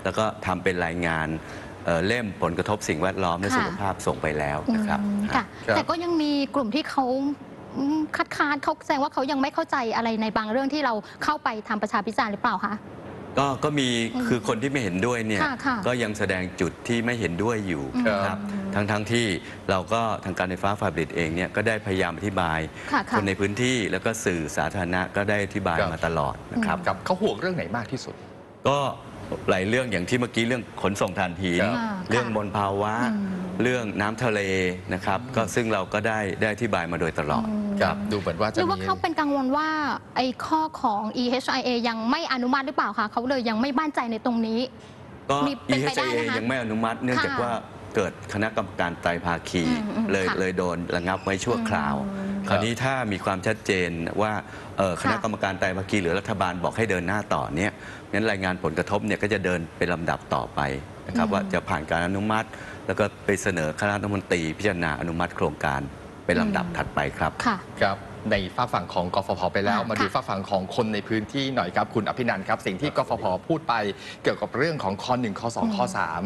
แล้วก็ทำเป็นรายงานเล่มผลกระทบสิ่งแวดล้อมและสุขภาพส่งไปแล้วนะครับค่ะแต่ก็ยังมีกลุ่มที่เขาคัดค้านเขาแสดงว่าเขายังไม่เข้าใจอะไรในบางเรื่องที่เราเข้าไปทำประชาพิจารณ์หรือเปล่าคะก็มีคือคนที่ไม่เห็นด้วยเนี่ยก็ยังแสดงจุดที่ไม่เห็นด้วยอยู่นะครับทั้งที่เราก็ทางการไฟฟ้าฝ่ายผลิตเองเนี่ยก็ได้พยายามอธิบายคนในพื้นที่แล้วก็สื่อสาธารณะก็ได้อธิบายมาตลอดนะครับเขาห่วงเรื่องไหนมากที่สุดก็หลายเรื่องอย่างที่เมื่อกี้เรื่องขนส่งถ่านหินเรื่องมลภาวะเรื่องน้ำทะเลนะครับก็ซึ่งเราก็ได้อธิบายมาโดยตลอดดูเหมือนว่าจะมีว่าเขาเป็นกังวลว่าไอ้ข้อของ EHIA ยังไม่อนุมัติหรือเปล่าคะเขาเลยยังไม่มั่นใจในตรงนี้ก็ EHIA ยังไม่อนุมัติเนื่องจากว่าเกิดคณะกรรมการไตรภาคีเลยโดนระงับไว้ชั่วคราวคราวนี้ถ้ามีความชัดเจนว่าคณะกรรมการไตรภาคีหรือรัฐบาลบอกให้เดินหน้าต่อเนี่ยงั้นรายงานผลกระทบเนี่ยก็จะเดินเป็นลำดับต่อไปนะครับว่าจะผ่านการอนุมัติแล้วก็ไปเสนอคณะรัฐมนตรีพิจารณาอนุมัติโครงการเป็นลำดับถัดไปครับครับในฝากฝั่งของกฟผไปแล้วมาดูฝากฝั่งของคนในพื้นที่หน่อยครับคุณอภินันท์ครับสิ่งที่กฟผพูดไปเกี่ยวกับเรื่องของข้อ 1 ข้อ 2 ข้อ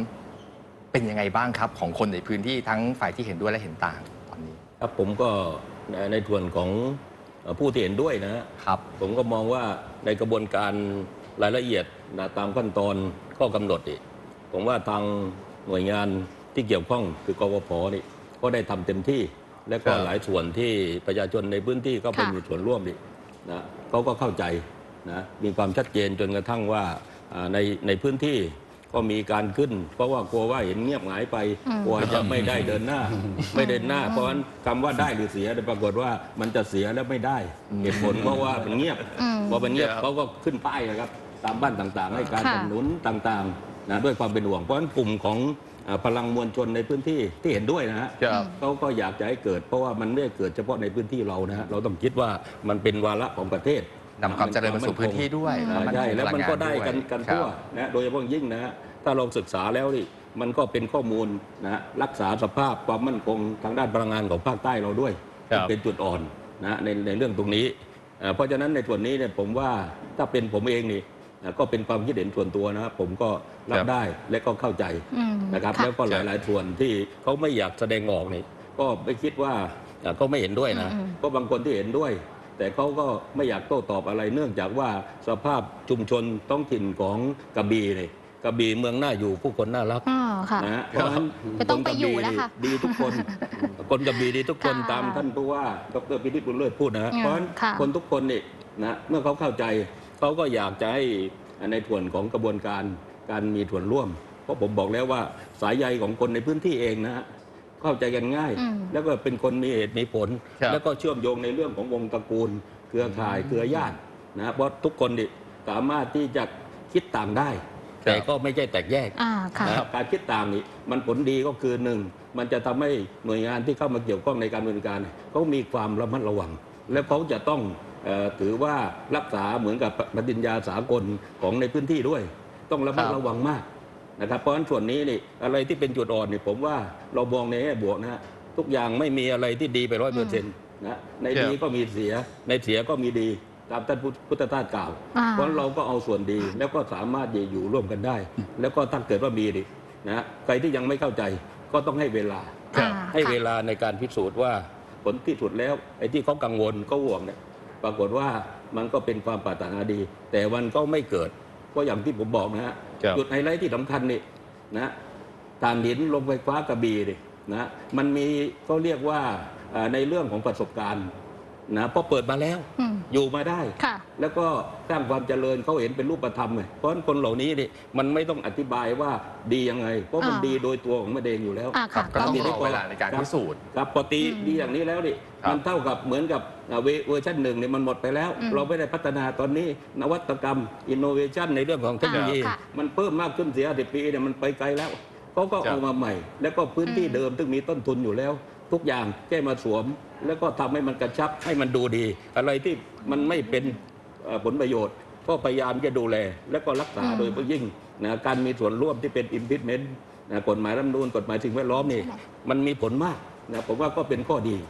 3เป็นยังไงบ้างครับของคนในพื้นที่ทั้งฝ่ายที่เห็นด้วยและเห็นต่างตอนนี้ครับผมก็ในส่วนของผู้ที่เห็นด้วยนะครับผมก็มองว่าในกระบวนการรายละเอียดตามขั้นตอนข้อกำหนดนี่ผมว่าทางหน่วยงานที่เกี่ยวข้องคือกฟผนี่ก็ได้ทำเต็มที่และก็หลายส่วนที่ประชาชนในพื้นที่ก็เป็นมีส่วนร่วมนี่นะเขาก็เข้าใจนะมีความชัดเจนจนกระทั่งว่าในพื้นที่ก็มีการขึ้นเพราะว่ากลัวว่าเห็นเงียบหายไปกลัวจะไม่ได้เดินหน้าไม่เดินหน้าเพราะฉะนั้นคำว่าได้หรือเสียปรากฏว่ามันจะเสียแล้วไม่ได้เหตุผลเพราะว่ามันเงียบพอมันเงียบเขาก็ขึ้นป้ายนะครับตามบ้านต่างๆให้การสนับสนุนต่างๆนะด้วยความเป็นห่วงเพราะฉะนั้นกลุ่มของพลังมวลชนในพื้นที่ที่เห็นด้วยนะฮะเขาก็อยากจะให้เกิดเพราะว่ามันไม่ได้เกิดเฉพาะในพื้นที่เรานะฮะเราต้องคิดว่ามันเป็นวาระของประเทศนำความเจริญมาสู่พื้นที่ด้วยใช่แล้วมันก็ได้กันทั่วนะโดยเฉพาะยิ่งนะฮะถ้าเราศึกษาแล้วนี่มันก็เป็นข้อมูลนะรักษาสภาพความมั่นคงทางด้านพลังงานของภาคใต้เราด้วยเป็นจุดอ่อนนะในเรื่องตรงนี้เพราะฉะนั้นในส่วนนี้เนี่ยผมว่าถ้าเป็นผมเองนี่ก็เป็นความคิดเห็นส่วนตัวนะครับผมก็รับได้และก็เข้าใจนะครับแล้วก็หลายๆส่วนที่เขาไม่อยากแสดงออกนี่ก็ไม่คิดว่าเขาไม่เห็นด้วยนะก็บางคนที่เห็นด้วยแต่เขาก็ไม่อยากโต้ตอบอะไรเนื่องจากว่าสภาพชุมชนท้องถิ่นของกระบี่นี่กระบี่เมืองน่าอยู่ผู้คนน่ารักนะเพราะฉะนั้นคนกระบี่ดีทุกคนคนกระบี่ดีทุกคนตามท่านผู้ว่าดร.พินิจบุญเลิศพูดนะเพราะฉะนั้นคนทุกคนนี่นะเมื่อเขาเข้าใจเขาก็อยากจะให้ในส่วนของกระบวนการมีส่วนร่วมเพราะผมบอกแล้วว่าสายใยของคนในพื้นที่เองนะฮะเข้าใจกันง่ายแล้วก็เป็นคนมีเหตุมีผลแล้วก็เชื่อมโยงในเรื่องของวงตระกูลเครือข่ายเครือญาตินะเพราะทุกคนนี่สามารถที่จะคิดต่างได้แต่ก็ไม่ใช่แตกแยกการคิดต่างนี่มันผลดีก็คือหนึ่งมันจะทำให้หน่วยงานที่เข้ามาเกี่ยวข้องในการดำเนินการเขามีความระมัดระวังและเขาจะต้องถือว่ารักษาเหมือนกับปฏิญญาสากลของในพื้นที่ด้วยต้องระมัดระวังมากนะครับเพราะฉะนั้นส่วนนี้นี่อะไรที่เป็นจุดอ่อนนี่ผมว่าเรามองในแง่บวกนะฮะทุกอย่างไม่มีอะไรที่ดีไป100%นะในดีก็มีเสียในเสียก็มีดีตามท่านพุทธทาสกล่าวเพราะเราก็เอาส่วนดีแล้วก็สามารถอยู่ร่วมกันได้แล้วก็ถ้าเกิดว่ามีดินะใครที่ยังไม่เข้าใจก็ต้องให้เวลาในการพิสูจน์ว่าผลที่สุดแล้วไอ้ที่เขากังวลเขาห่วงเนี่ยปรากฏว่ามันก็เป็นความปรารถนาดีแต่มันก็ไม่เกิดเพราะอย่างที่ผมบอกนะฮะจุดไฮไลท์ที่สำคัญนี่นะถ่านหินโรงไฟฟ้ากระบี่นี่นะมันมีเขาเรียกว่าในเรื่องของประสบการณ์นะพอเปิดมาแล้วอยู่มาได้แล้วก็สร้างความเจริญเขาเห็นเป็นรูปธรรมเลยเพราะฉะนั้นคนเหล่านี้นี่มันไม่ต้องอธิบายว่าดียังไงเพราะมันดีโดยตัวของมันเองอยู่แล้วก็ต้องรอเวลาในการพิสูจน์ครับปกติดีอย่างนี้แล้วนี่มันเท่ากับเหมือนกับเวอร์ชัน1เนี่ยมันหมดไปแล้วเราไม่ได้พัฒนาตอนนี้นวัตกรรมอินโนเวชันในเรื่องของเทคโนโลยีมันเพิ่มมากขึ้นเสีย10 ปีเนี่ยมันไปไกลแล้วเขาก็เอามาใหม่แล้วก็พื้นที่เดิมซึ่งมีต้นทุนอยู่แล้วทุกอย่างแค่มาสวมแล้วก็ทำให้มันกระชับให้มันดูดีอะไรที่มันไม่เป็นผลประโยชน์ก็พยายามจะดูแลแล้วก็รักษาโดยเฉพาะยิ่งนะการมีส่วนร่วมที่เป็น impeachment นะกฎหมายรัฐธรรมนูญกฎหมายสิ่งแวดล้อมนี่มันมีผลมากนะผมว่าก็เป็นข้อดี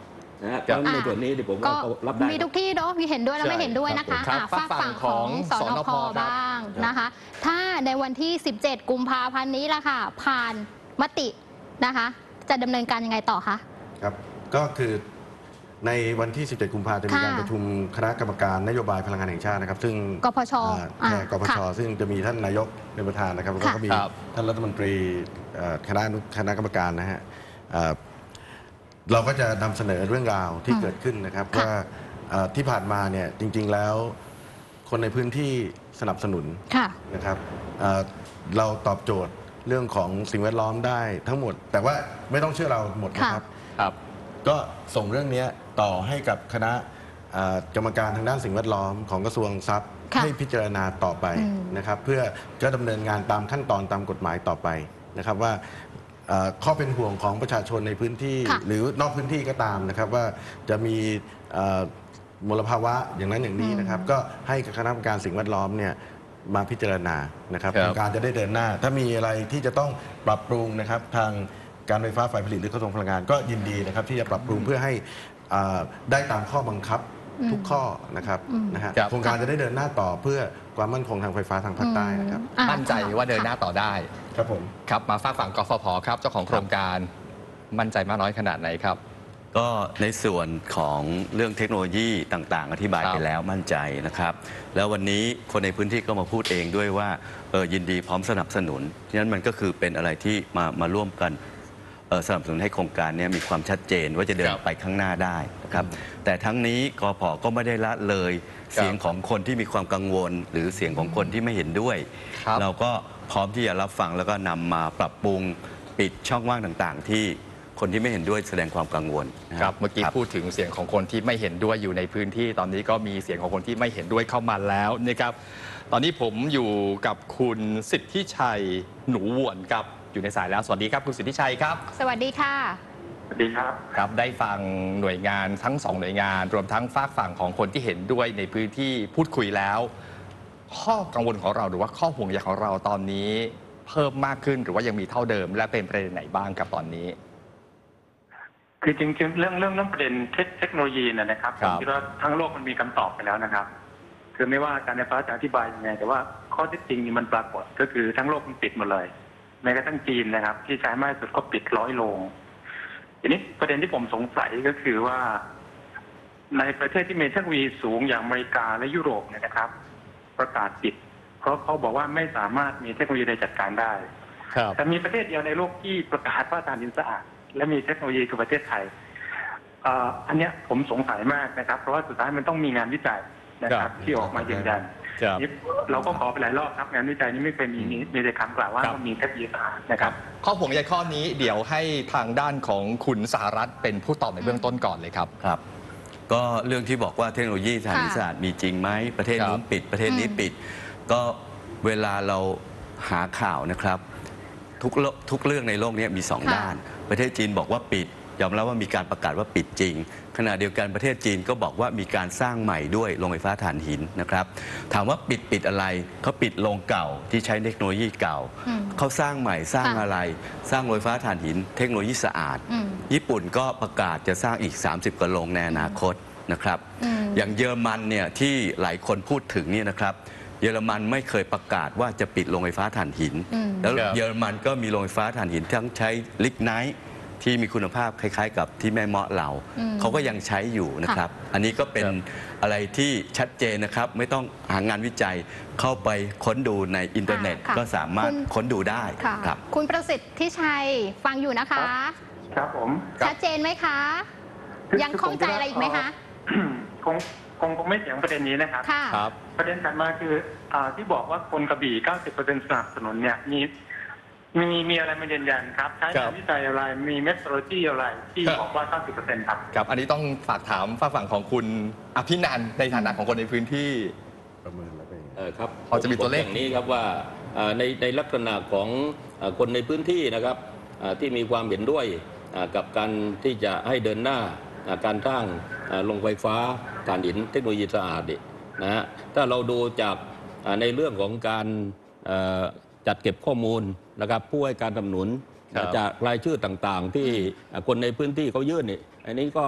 นะฮะเพราะในส่วนนี้ที่ผมก็รับได้มีทุกที่เนาะมีเห็นด้วยและไม่เห็นด้วยนะคะฝากฝั่งของสนพบ้างนะคะ ถ้าในวันที่ 17 กุมภาพันธ์นี้ล่ะค่ะผ่านมตินะคะ จะดำเนินการยังไงต่อคะครับก็คือในวันที่ 17 กุมภาพันธ์จะมีการประชุมคณะกรรมการนโยบายพลังงานแห่งชาตินะครับซึ่งกพชกพชซึ่งจะมีท่านนายกเป็นประธานนะครับแล้วก็มีท่านรัฐมนตรีคณะกรรมการนะฮะเราก็จะนำเสนอเรื่องราวที่เกิดขึ้นนะครับว่าที่ผ่านมาเนี่ยจริงๆแล้วคนในพื้นที่สนับสนุนนะครับเราตอบโจทย์เรื่องของสิ่งแวดล้อมได้ทั้งหมดแต่ว่าไม่ต้องเชื่อเราหมดนะครับก็ส่งเรื่องนี้ต่อให้กับคณะกรรมการทางด้านสิ่งแวดล้อมของกระทรวงทรัพย์ให้พิจารณาต่อไปนะครับเพื่อจะดำเนินงานตามขั้นตอนตามกฎหมายต่อไปนะครับว่าข้อเป็นห่วงของประชาชนในพื้นที่หรือนอกพื้นที่ก็ตามนะครับว่าจะมีมลภาวะอย่างนั้นอย่างนี้นะครับก็ให้คณะกรรมการสิ่งแวดล้อมเนี่ยมาพิจารณานะครับการจะได้เดินหน้าถ้ามีอะไรที่จะต้องปรับปรุงนะครับทางการไฟฟ้าฝ่ายผลิตหรือกระทรวงพลังงานก็ยินดีนะครับที่จะปรับปรุงเพื่อให้ได้ตามข้อบังคับทุกข้อนะครับโครงการจะได้เดินหน้าต่อเพื่อความมั่นคงทางไฟฟ้าทางภาคใต้นะครับมั่นใจว่าเดินหน้าต่อได้ครับผมครับมาฝากฝั่งกฟผครับเจ้าของโครงการมั่นใจมากน้อยขนาดไหนครับก็ในส่วนของเรื่องเทคโนโลยีต่างๆอธิบายไปแล้วมั่นใจนะครับแล้ววันนี้คนในพื้นที่ก็มาพูดเองด้วยว่ายินดีพร้อมสนับสนุนฉะนั้นมันก็คือเป็นอะไรที่มาร่วมกันสนับสนุนให้โครงการนี้มีความชัดเจนว่าจะเดินไปข้างหน้าได้นะครับแต่ทั้งนี้กพ.ก็ไม่ได้ละเลยเสียงของคนที่มีความกังวลหรือเสียงของคนที่ไม่เห็นด้วยเราก็พร้อมที่จะรับฟังแล้วก็นำมาปรับปรุงปิดช่องว่างต่างๆที่คนที่ไม่เห็นด้วยแสดงความกังวลครับเมื่อกี้พูดถึงเสียงของคนที่ไม่เห็นด้วยอยู่ในพื้นที่ตอนนี้ก็มีเสียงของคนที่ไม่เห็นด้วยเข้ามาแล้วนะครับตอนนี้ผมอยู่กับคุณสิทธิชัยหนูหวนครับอยู่ในสายแล้วสวัสดีครับคุณสิทธิชัยครับสวัสดีค่ะสวัสดีครับครับได้ฟังหน่วยงานทั้ง2หน่วยงานรวมทั้งฝากฝั่งของคนที่เห็นด้วยในพื้นที่พูดคุยแล้วข้อกังวลของเราหรือว่าข้อห่วงใยของเราตอนนี้เพิ่มมากขึ้นหรือว่ายังมีเท่าเดิมและเป็นประเด็นไหนบ้างครับตอนนี้คือจริงๆเรื่องประเด็นเทคโนโลยีนะครับผมคิดว่าทั้งโลกมันมีคำตอบไปแล้วนะครับคือไม่ว่าการไฟฟ้าจะอธิบายยังไงแต่ว่าข้อเท็จจริงมันปรากฏก็คือทั้งโลกมันปิดหมดเลยแม้กระทั่งจีนนะครับที่ใช้มากที่สุดก็ปิด100 โรงทีนี้ประเด็นที่ผมสงสัยก็คือว่าในประเทศที่มีเทคโนโลยีสูงอย่างอเมริกาและยุโรปเนี่ยนะครับประกาศปิดเพราะเขาบอกว่าไม่สามารถมีเทคโนโลยีใดจัดการได้แต่มีประเทศเดียวในโลกที่ประกาศว่าถ่านหินสะอาดและมีเทคโนโลยีคือประเทศไทยอันนี้ผมสงสัยมากนะครับเพราะว่าสุดท้ายมันต้องมีงานวิจัยนะครับที่ออกมายืนยันเราก็ขอไปหลายรอบครับงานวิจัยนี้ไม่เคยมีแต่คำกล่าวว่ามีเทคโนโลยีสะอาดนะครับข้อห่วงใยข้อนี้เดี๋ยวให้ทางด้านของคุณสหรัฐเป็นผู้ตอบในเบื้องต้นก่อนเลยครับครับก็เรื่องที่บอกว่าเทคโนโลยีถ่านหินสะอาดมีจริงไหมประเทศนู้นปิดประเทศนี้ปิดก็เวลาเราหาข่าวนะครับทุกเรื่องในโลกนี้มี2 ด้านประเทศจีนบอกว่าปิดยอมรับว่ามีการประกาศว่าปิดจริงขณะเดียวกันประเทศจีนก็บอกว่ามีการสร้างใหม่ด้วยโรงไฟฟ้าถ่านหินนะครับถามว่าปิดอะไรเขาปิดโรงเก่าที่ใช้เทคโนโลยีเก่าเขาสร้างใหม่สร้างอะไรสร้างโรงไฟฟ้าถ่านหินเทคโนโลยีสะอาดญี่ปุ่นก็ประกาศจะสร้างอีก30 กว่าโรงในอนาคตนะครับอย่างเยอรมันเนี่ยที่หลายคนพูดถึงนี่นะครับเยอรมันไม่เคยประกาศว่าจะปิดโรงไฟฟ้าถ่านหินแล้วเยอรมันก็มีโรงไฟฟ้าถ่านหินทั้งใช้ลิกไนท์ที่มีคุณภาพคล้ายๆกับที่แม่เมาะเราเขาก็ยังใช้อยู่นะครับอันนี้ก็เป็นอะไรที่ชัดเจนนะครับไม่ต้องหางานวิจัยเข้าไปค้นดูในอินเทอร์เน็ตก็สามารถค้นดูได้ครับคุณประสิทธิชัยฟังอยู่นะคะครับผมชัดเจนไหมคะยังข้องใจอะไรอีกไหมคะคงไม่เถียงประเด็นนี้นะครับประเด็นถัดมาคือที่บอกว่าคนกระบี่ 90% สนับสนุนเนี่ยมีอะไรมายืนยันครับใช้งานวิจัยอะไรมีเมทโดโลจีอะไรที่บอกว่า 90% ครับครับอันนี้ต้องฝากถามฝั่งของคุณอภินันท์ในฐานะของคนในพื้นที่ประเมินแล้วเป็นครับพอจะมีตัวเลขอย่างนี้ครับว่าในลักษณะของคนในพื้นที่นะครับที่มีความเห็นด้วยกับการที่จะให้เดินหน้าการสร้างโรงไฟฟ้าถ่านหินเทคโนโลยีสะอาดนะฮะถ้าเราดูจากในเรื่องของการจัดเก็บข้อมูลนะครับผู้ให้การสนับสนุนจากรายชื่อต่างๆที่คนในพื้นที่เขายื่นนี่อันนี้ก็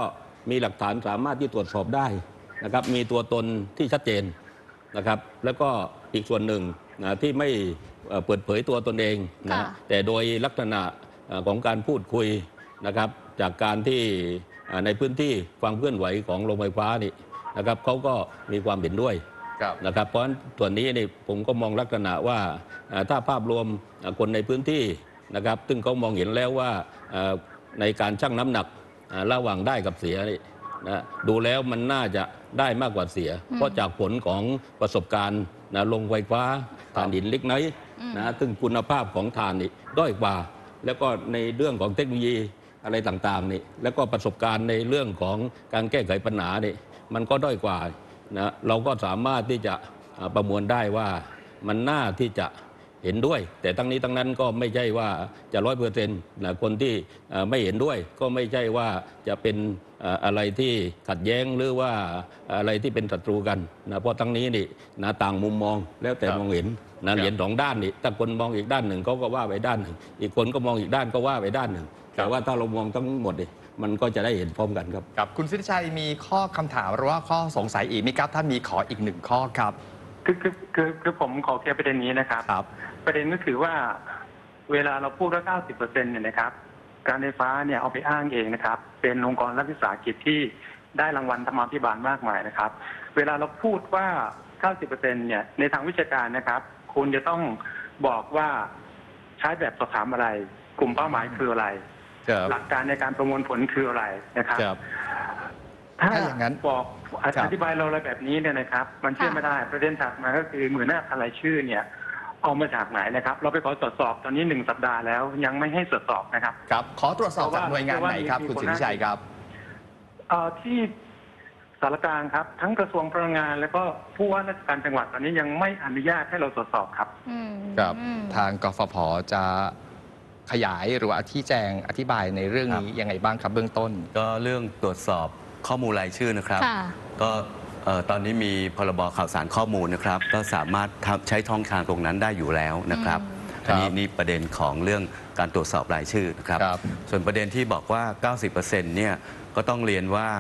มีหลักฐานสามารถที่ตรวจสอบได้นะครับมีตัวตนที่ชัดเจนนะครับแล้วก็อีกส่วนหนึ่งนะที่ไม่เปิดเผยตัวตนเองนะแต่โดยลักษณะของการพูดคุยนะครับจากการที่ในพื้นที่ความเคลื่อนไหวของโรงไฟฟ้านี่นะครับเขาก็มีความเห็นด้วยนะครับเพราะฉะนั้นส่วนนี้นี่ผมก็มองลักษณะว่าถ้าภาพรวมคนในพื้นที่นะครับซึ่งเขามองเห็นแล้วว่าในการชั่งน้ำหนักระหว่างได้กับเสียนี่นะดูแล้วมันน่าจะได้มากกว่าเสียเพราะจากผลของประสบการณ์โรงไฟฟ้าถ่านหินลิกไนท์นะซึ่งคุณภาพของถ่านนี่ด้อยกว่าแล้วก็ในเรื่องของเทคโนโลยีอะไรต่างๆนี่แล้วก็ประสบการณ์ในเรื่องของการแก้ไขปัญหานี่มันก็ด้อยกว่านะเราก็สามารถที่จะประมวลได้ว่ามันน่าที่จะเห็นด้วยแต่ทั้งนี้ทั้งนั้นก็ไม่ใช่ว่าจะ100%นะคนที่ไม่เห็นด้วยก็ไม่ใช่ว่าจะเป็นอะไรที่ขัดแย้งหรือว่าอะไรที่เป็นศัตรูกันนะเพราะทั้งนี้นี่นะต่างมุมมองแล้วแต่มองเห็นนะเห็น2ด้านนี่ถ้าคนมองอีกด้านหนึ่งเขาก็ว่าไปด้านหนึ่งอีกคนก็มองอีกด้านก็ว่าไปด้านหนึ่งแต่ว่าถ้าเรามองทั้งหมดนี่มันก็จะได้เห็นพร้อมกันครับครับคุณสิทธิชัยมีข้อคำถามหรือว่าข้อสงสัยอีกไหมครับถ้ามีขออีก1ข้อครับคือผมขอเคลียร์ประเด็นนี้นะครับประเด็นก็คือว่าเวลาเราพูดว่า90%เนี่ยนะครับการไฟฟ้าเนี่ยเอาไปอ้างเองนะครับเป็นองค์กรรัฐวิสาหกิจที่ได้รางวัลธรรมาภิบาลมากมายนะครับเวลาเราพูดว่า90%เนี่ยในทางวิชาการนะครับคุณจะต้องบอกว่าใช้แบบสอบถามอะไรกลุ่มเป้าหมายคืออะไรหลักการในการประมวลผลคืออะไรนะครับถ้าอย่างนั้นบอกอธิบายเราอะไรแบบนี้เนี่ยนะครับมันเชื่อไม่ได้ประเด็นถัดมาก็คือหน่วยหน้าอะไรชื่อเนี่ยเอามาจากไหนนะครับเราไปขอตรวจสอบตอนนี้1 สัปดาห์แล้วยังไม่ให้ตรวจสอบนะครับครับขอตรวจสอบจากหน่วยงานไหนครับคุณสิทธิชัยครับที่สารกลางครับทั้งกระทรวงพลังงานแล้วก็ผู้ว่าราชการจังหวัดตอนนี้ยังไม่อนุญาตให้เราตรวจสอบครับครับทางกฟผ.จะขยายหรือว่าชี้แจงอธิบายในเรื่องนี้ยังไงบ้างครับเบื้องต้นก็เรื่องตรวจสอบข้อมูลรายชื่อนะครับก็ตอนนี้มีพรบข่าวสารข้อมูลนะครับก็สามารถใช้ช่องทางตรงนั้นได้อยู่แล้วนะครับอันนี้นี่ประเด็นของเรื่องการตรวจสอบรายชื่อนะครับส่วนประเด็นที่บอกว่า 90% เนี่ยก็ต้องเรียนว่า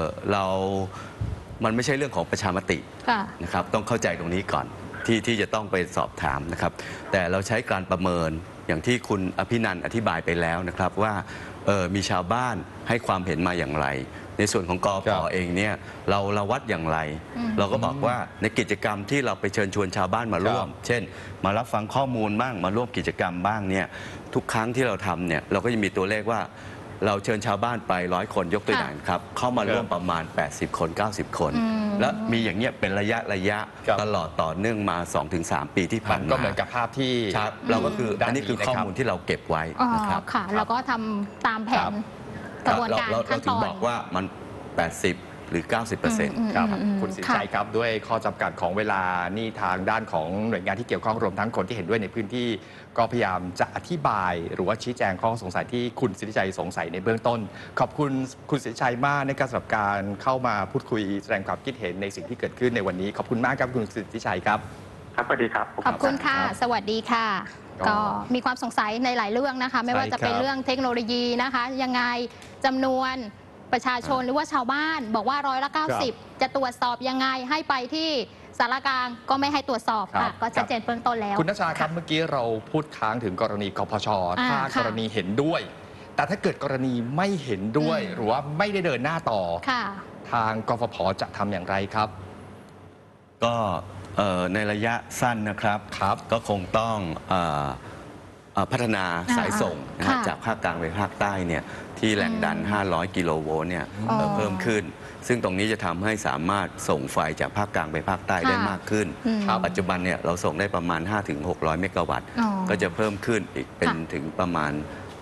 มันไม่ใช่เรื่องของประชามตินะครับต้องเข้าใจตรงนี้ก่อนที่จะต้องไปสอบถามนะครับแต่เราใช้การประเมินอย่างที่คุณอภินันท์อธิบายไปแล้วนะครับว่ามีชาวบ้านให้ความเห็นมาอย่างไรในส่วนของกฟผ.เองเนี่ยเราวัดอย่างไรเราก็บอกว่าในกิจกรรมที่เราไปเชิญชวนชาวบ้านมาร่วมเช่นมารับฟังข้อมูลบ้างมาร่วมกิจกรรมบ้างเนี่ยทุกครั้งที่เราทำเนี่ยเราก็จะมีตัวเลขว่าเราเชิญชาวบ้านไป100 คนยกตัวอย่างครับเข้ามาร่วมประมาณ80 คน 90 คนและมีอย่างเงี้ยเป็นระยะตลอดต่อเนื่องมา 2-3 ปีที่ผ่านมาก็เหมือนกับภาพที่เราก็คืออันนี้คือข้อมูลที่เราเก็บไว้นะครับค่ะแล้วก็ทำตามแผนกระบวนการขั้นตอนเราถึงบอกว่ามัน80 หรือ 90% ครับคุณสิทธิชัยครับด้วยข้อจำกัดของเวลานี่ทางด้านของหน่วยงานที่เกี่ยวข้องรวมทั้งคนที่เห็นด้วยในพื้นที่ก็พยายามจะอธิบายหรือว่าชี้แจงข้อสงสัยที่คุณสิทธิชัยสงสัยในเบื้องต้นขอบคุณคุณสิทธิชัยมากในการสำหรับการเข้ามาพูดคุยแสดงความคิดเห็นในสิ่งที่เกิดขึ้นในวันนี้ขอบคุณมากครับคุณสิทธิชัยครับครับสวัสดีครับขอบคุณค่ะสวัสดีค่ะก็มีความสงสัยในหลายเรื่องนะคะไม่ว่าจะเป็นเรื่องเทคโนโลยีนะคะยังไงจำนวนประชาชนหรือว่าชาวบ้านบอกว่า90%จะตรวจสอบยังไงให้ไปที่สารกลางก็ไม่ให้ตรวจสอบค่ะก็ชัดเจนเบื้องต้นแล้วคุณณชาครับเมื่อกี้เราพูดค้างถึงกรณีกพช.ถ้ากรณีเห็นด้วยแต่ถ้าเกิดกรณีไม่เห็นด้วยหรือว่าไม่ได้เดินหน้าต่อทางกฟผ.จะทำอย่างไรครับก็ในระยะสั้นนะครับก็คงต้องพัฒนาสายส่งจากภาคกลางไปภาคใต้เนี่ยที่แรงดัน500 กิโลโวลต์เนี่ยเพิ่มขึ้นซึ่งตรงนี้จะทำให้สามารถส่งไฟจากภาคกลางไปภาคใต้ได้มากขึ้นปัจจุบันเนี่ยเราส่งได้ประมาณ 5-600 เมกะวัตต์ก็จะเพิ่มขึ้นอีกเป็นถึงประมาณ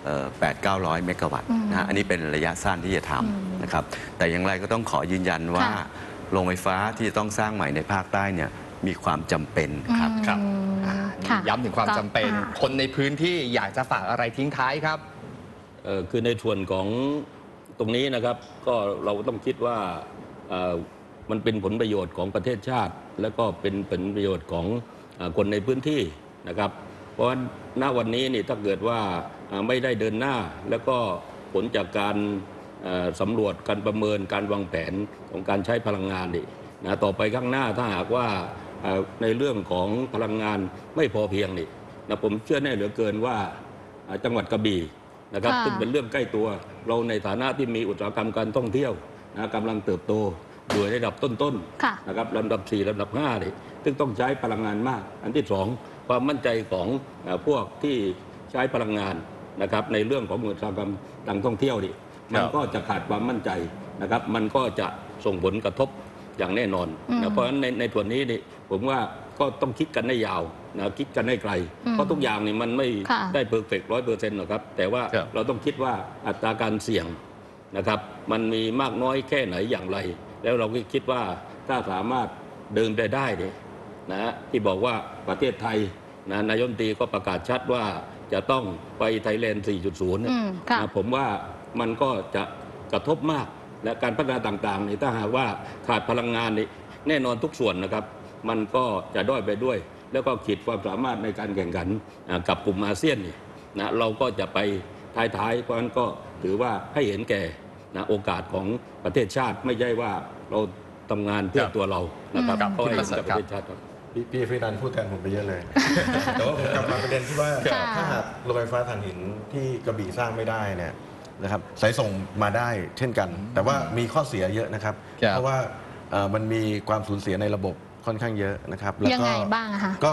800-900 เมกะวัตต์นะอันนี้เป็นระยะสั้นที่จะทำนะครับแต่อย่างไรก็ต้องขอยืนยันว่าโรงไฟฟ้าที่จะต้องสร้างใหม่ในภาคใต้เนี่ยมีความจำเป็นครับย้ำถึงความจำเป็นคนในพื้นที่อยากจะฝากอะไรทิ้งท้ายครับคือในส่วนของตรงนี้นะครับก็เราต้องคิดว่ามันเป็นผลประโยชน์ของประเทศชาติและก็เป็นผลประโยชน์ของคนในพื้นที่นะครับเพราะณวันนี้นี่ถ้าเกิดว่าไม่ได้เดินหน้าแล้วก็ผลจากการสำรวจการประเมินการวางแผนของการใช้พลังงานนี่นะต่อไปข้างหน้าถ้าหากว่าในเรื่องของพลังงานไม่พอเพียงนี่นะผมเชื่อแน่เหลือเกินว่าจังหวัดกระบี่นะครับซึ่งเป็นเรื่องใกล้ตัวเราในฐานะที่มีอุตสาหกรรมการท่องเที่ยวนะกำลังเติบโตโดยระดับต้นๆนะครับลำดับ4ลำดับ5นี่ซึ่งต้องใช้พลังงานมากอันที่2ความมั่นใจของพวกที่ใช้พลังงานนะครับในเรื่องของอุตสาหกรรมการท่องเที่ยวนี่มันก็จะขาดความมั่นใจนะครับมันก็จะส่งผลกระทบอย่างแน่นอนนะเพราะฉะนั้นในส่วนนี้นี่ผมว่าก็ต้องคิดกันให้ยาวนะคิดกันให้ไกลเพราะทุกอย่างนี่มันไม่ได้เพอร์เฟกต์100%หรอกครับแต่ว่าเราต้องคิดว่าอัตราการเสี่ยงนะครับมันมีมากน้อยแค่ไหนอย่างไรแล้วเราก็คิดว่าถ้าสามารถเดินไปได้เนี่ยนะที่บอกว่าประเทศไทยนะนายกรัฐมนตรีก็ประกาศชัดว่าจะต้องไปไทยแลนด์ 4.0 นะผมว่ามันก็จะกระทบมากและการพัฒนาต่างๆนี่ถ้าหากว่าขาดพลังงานนี่แน่นอนทุกส่วนนะครับมันก็จะด้อยไปด้วยแล้วก็ขีดความสามารถในการแข่งขันกับกลุ่มอาเซียนนี่นะเราก็จะไปท้ายๆเพราะฉะนั้นก็ถือว่าให้เห็นแก่นะโอกาสของประเทศชาติไม่ใช่ว่าเราทำงานเพื่อตัวเรานะครับเพราะให้เห็นกับประเทศชาติครับพี่ฟินันพูดแทนผมไปเยอะเลย แต่ว่าผมกลับมาประเด็นที่ว่าถ้าหากโรงไฟฟ้าถ่านหินที่กระบี่สร้างไม่ได้เนี่ยนะครับสายส่งมาได้เช่นกัน แต่ว่ามีข้อเสียเยอะนะครับเพราะว่ามันมีความสูญเสียในระบบค่อนข้างเยอะนะครับแล้วก็ยังไงบ้างคะก็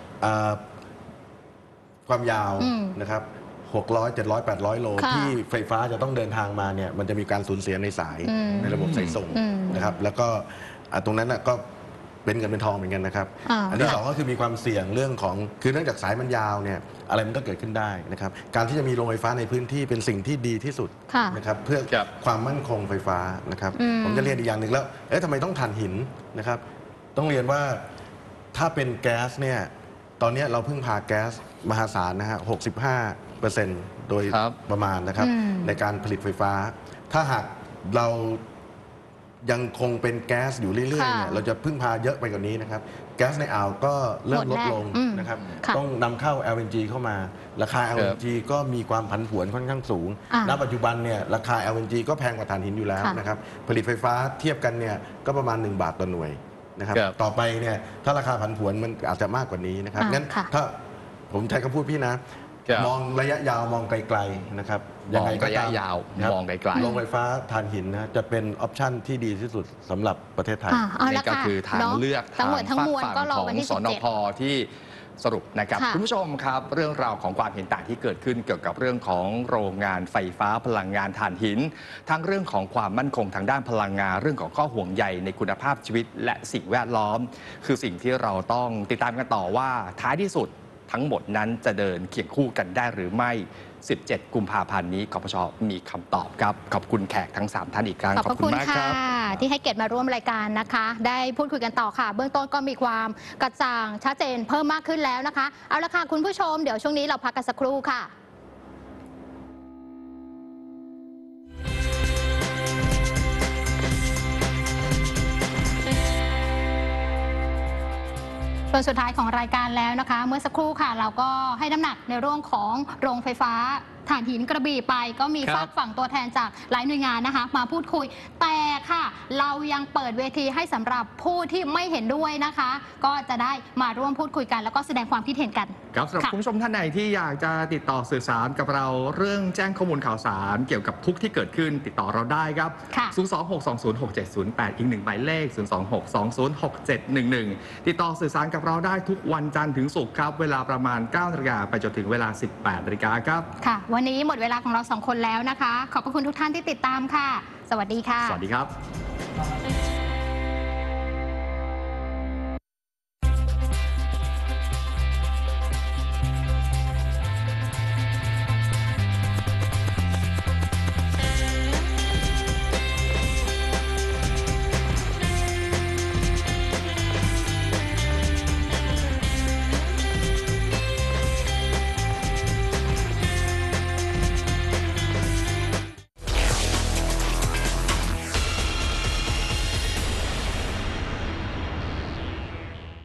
ความยาวนะครับ600 700 800 โลที่ไฟฟ้าจะต้องเดินทางมาเนี่ยมันจะมีการสูญเสียในสายในระบบสายส่งนะครับแล้วก็ตรงนั้นก็เป็นเงินเป็นทองเหมือนกันนะครับอันที่2ก็คือมีความเสี่ยงเรื่องของคือเนื่องจากสายมันยาวเนี่ยอะไรมันก็เกิดขึ้นได้นะครับการที่จะมีโรงไฟฟ้าในพื้นที่เป็นสิ่งที่ดีที่สุดนะครับเพื่อความมั่นคงไฟฟ้านะครับผมจะเรียนอีกอย่างหนึ่งแล้วทำไมต้องถ่านหินนะครับต้องเรียนว่าถ้าเป็นแก๊สเนี่ยตอนนี้เราเพิ่งพาแก๊สมหาศาลนะฮะ65%โดยประมาณนะครับในการผลิตไฟฟ้าถ้าหากเรายังคงเป็นแก๊สอยู่เรื่อยๆเนี่ยเราจะพึ่งพาเยอะไปกว่านี้นะครับแก๊สในอ่าวก็เริ่มลดลงนะครับต้องนำเข้า LNG เข้ามาราคา LNG ก็มีความผันผวนค่อนข้างสูงณปัจจุบันเนี่ยราคา LNG ก็แพงกว่าถ่านหินอยู่แล้วนะครับผลิตไฟฟ้าเทียบกันเนี่ยก็ประมาณ1 บาทต่อหน่วยนะครับต่อไปเนี่ยถ้าราคาผันผวนมันอาจจะมากกว่านี้นะครับงั้นถ้าผมใช้คำพูดพี่นะมองระยะยาวมองไกลๆนะครับยังไงก็ระยะยาวมองไกลๆโรงไฟฟ้าถ่านหินนะจะเป็นออปชั่นที่ดีที่สุดสำหรับประเทศไทยนี่ก็คือทางเลือกทางฝากฝั่งของสนพ.ที่สรุปนะครับคุณผู้ชมครับเรื่องราวของความเห็นต่างที่เกิดขึ้นเกี่ยวกับเรื่องของโรงงานไฟฟ้าพลังงานถ่านหินทั้งเรื่องของความมั่นคงทางด้านพลังงานเรื่องของข้อห่วงใยในคุณภาพชีวิตและสิ่งแวดล้อมคือสิ่งที่เราต้องติดตามกันต่อว่าท้ายที่สุดทั้งหมดนั้นจะเดินเคียงคู่กันได้หรือไม่17 กุมภาพันธ์นี้กปช.มีคำตอบครับขอบคุณแขกทั้ง3ท่านอีกครั้งขอบคุณมากครับที่ให้เกียรติมาร่วมรายการนะคะได้พูดคุยกันต่อค่ะเบื้องต้นก็มีความกระจ่างชัดเจนเพิ่มมากขึ้นแล้วนะคะเอาละค่ะคุณผู้ชมเดี๋ยวช่วงนี้เราพักกันสักครู่ค่ะส่วนสุดท้ายของรายการแล้วนะคะเมื่อสักครู่ค่ะเราก็ให้น้ำหนักในเรื่องของโรงไฟฟ้าถ่านหินกระบี่ไปก็มีฝากฝั่งตัวแทนจากหลายหน่วยงานนะคะมาพูดคุยแต่ค่ะเรายังเปิดเวทีให้สำหรับผู้ที่ไม่เห็นด้วยนะคะก็จะได้มาร่วมพูดคุยกันแล้วก็แสดงความคิดเห็นกันครับสำหรับคุณผู้ชมท่านไหนที่อยากจะติดต่อสื่อสารกับเราเรื่องแจ้งข้อมูลข่าวสารเกี่ยวกับทุกที่เกิดขึ้นติดต่อเราได้ครับ026206708อีก1หมายเลข026206711ติดต่อสื่อสารกับเราได้ทุกวันจันทร์ถึงศุกร์ครับเวลาประมาณ 9 นาฬิกาไปจนถึงเวลา 18 นาฬิกาครับค่ะวันนี้หมดเวลาของเรา2 คนแล้วนะคะขอบพระคุณทุกท่านที่ติดตามค่ะสวัสดีค่ะสวัสดีครับ